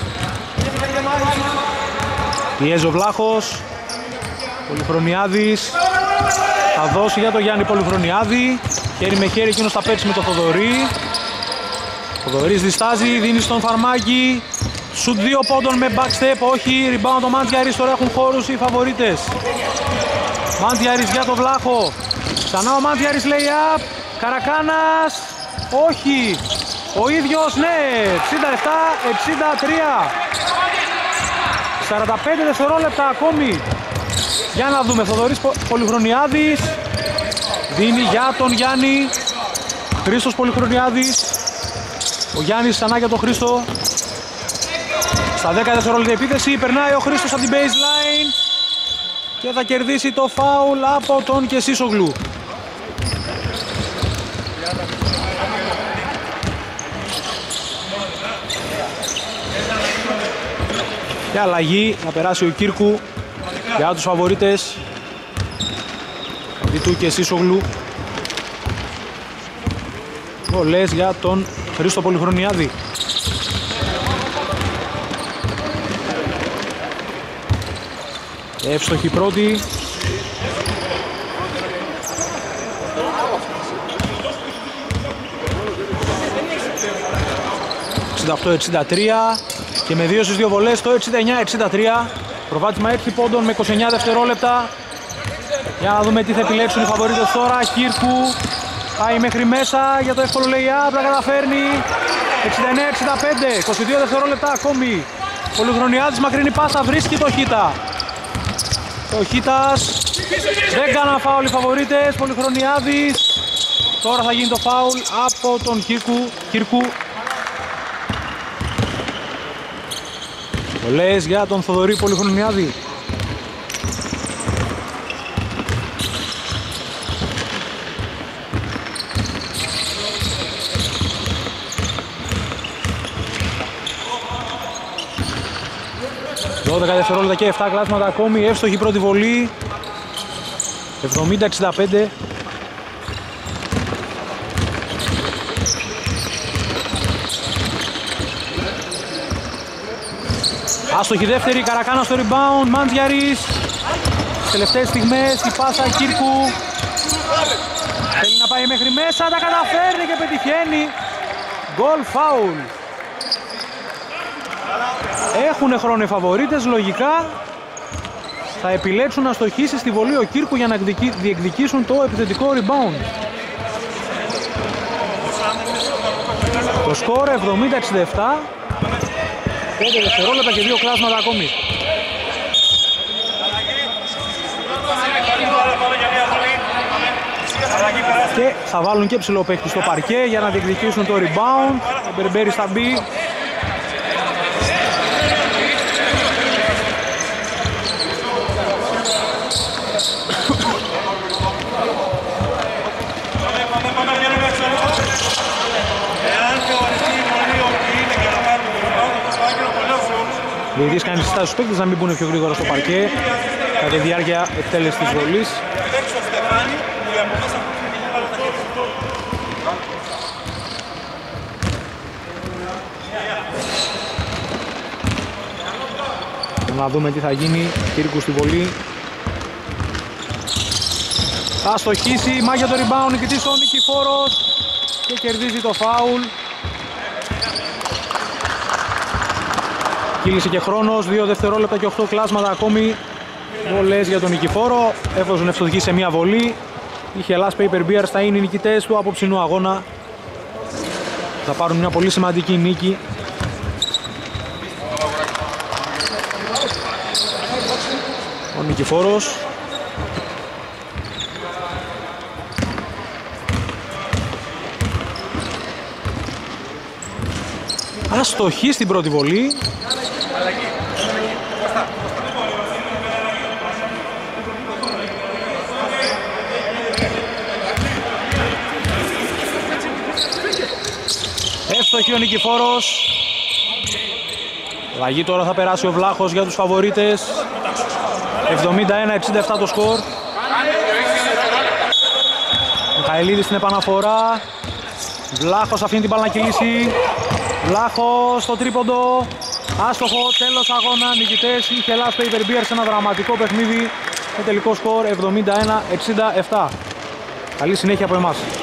Πιέζει ο Βλάχος. Πολυχρονιάδης. Θα δώσει για τον Γιάννη Πολυχρονιάδη. Χέρι με χέρι, εκείνος θα παίξει με το Θοδωρή. Θοδωρής διστάζει, δίνει στον Φαρμάκη. Σουτ δύο πόντων με backstep, όχι. Rebound το Μάντιαρης, τώρα έχουν χώρους οι φαβορίτες. Μάντιαρης για τον Βλάχο. Ξανά ο Μάντιαρης lay-up. Καρακάνας, όχι. Ο ίδιος, ναι, εξήντα επτά εξήντα τρία. σαράντα πέντε δευτερόλεπτα ακόμη. Για να δούμε, Θοδωρής Πολυχρονιάδης. Δίνει για τον Γιάννη. Χρήστος Πολυχρονιάδης. Ο Γιάννης ξανά για τον Χρήστο. Στα δέκα δευτερόλεπτα επίθεση, περνάει ο Χρήστος από την baseline και θα κερδίσει το φάουλ από τον Κεσίσογλου. Και αλλαγή, να περάσει ο Κύρκου για τους φαβορίτες αντί του Κεσίσογλου. Βολές για τον Χρήστο Πολυχρονιάδη. Εύστοχη πρώτη. εξήντα οκτώ εξήντα τρία και με δύο στις δύο βολές το εξήντα εννιά εξήντα τρία. Προβάτισμα έξι πόντων με είκοσι εννιά δευτερόλεπτα. Για να δούμε τι θα επιλέξουν οι φαβορίτες τώρα. Κύρκου πάει μέχρι μέσα για το εύκολο lay-up, τα καταφέρνει. εξήντα εννιά εξήντα πέντε, είκοσι δύο δευτερόλεπτα ακόμη. Πολυχρονιάδης, μακρινή πάσα, βρίσκει το Χίτα. Ο Χίτας δεν κάναν φάουλ οι φαβορίτες. Πολυχρονιάδης. Τώρα θα γίνει το φάουλ από τον Κύρκου. Κύρκου. Βολές για τον Θοδωρή Πολυχρονιάδη. δώδεκα δευτερόλεπτα και επτά κλάσματα ακόμη. Εύστοχη πρώτη βολή. εβδομήντα εξήντα πέντε. Άστοχη δεύτερη, Καρακάνα στο rebound, Μάντζιαρης. Στις τελευταίες στιγμές η πάσα Κύρκου. Θέλει να πάει μέχρι μέσα, τα καταφέρνει και πετυχαίνει. Γκολ φάουλ. Έχουνε χρόνο οι φαβορίτες, λογικά θα επιλέξουν να στοχίσει στη βολή ο Κύρκου για να διεκδικήσουν το επιθετικό rebound. Το σκορ εβδομήντα εξήντα επτά, πέντε δευτερόλεπτα και δύο κλάσματα ακόμη. Και θα βάλουν και ψηλό παίκτη στο παρκέ για να διεκδικήσουν το rebound. Ο Μπερμπέρης θα μπει. Ο διαιτητής κάνει συστάσεις στους παίκτες να μην μπουν πιο γρήγορα στο παρκέ κατά τη διάρκεια εκτέλεσης της βολής. Να δούμε τι θα γίνει. Κύρκου στη βολή. Θα στοχίσει, μάγια το rebound, νικητής ο Νικηφόρος και κερδίζει το φάουλ. Κύλησε και χρόνος, δύο δευτερόλεπτα και οκτώ κλάσματα ακόμη. Βολές για τον Νικηφόρο, έφτασαν ευστοχή σε μια βολή. Είχε last paper beers, θα είναι οι νικητές του απόψινού αγώνα. Θα πάρουν μια πολύ σημαντική νίκη. Ο Νικηφόρος. Αστοχή στην πρώτη βολή. Εύστοχη ο Νικηφόρος. Λαγή τώρα θα περάσει ο Βλάχος για τους φαβορίτες. εβδομήντα ένα εξήντα επτά το σκορ. Μιχαηλίδης στην επαναφορά. Βλάχος αφήνει την μπάλα να κυλήσει. Βλάχος στο τρίποντο. Άστοχο, τέλος αγώνα, νικητές. Είχε last paper beer σε ένα δραματικό παιχνίδι. με τελικό σκορ εβδομήντα ένα εξήντα επτά. Καλή συνέχεια από εμάς.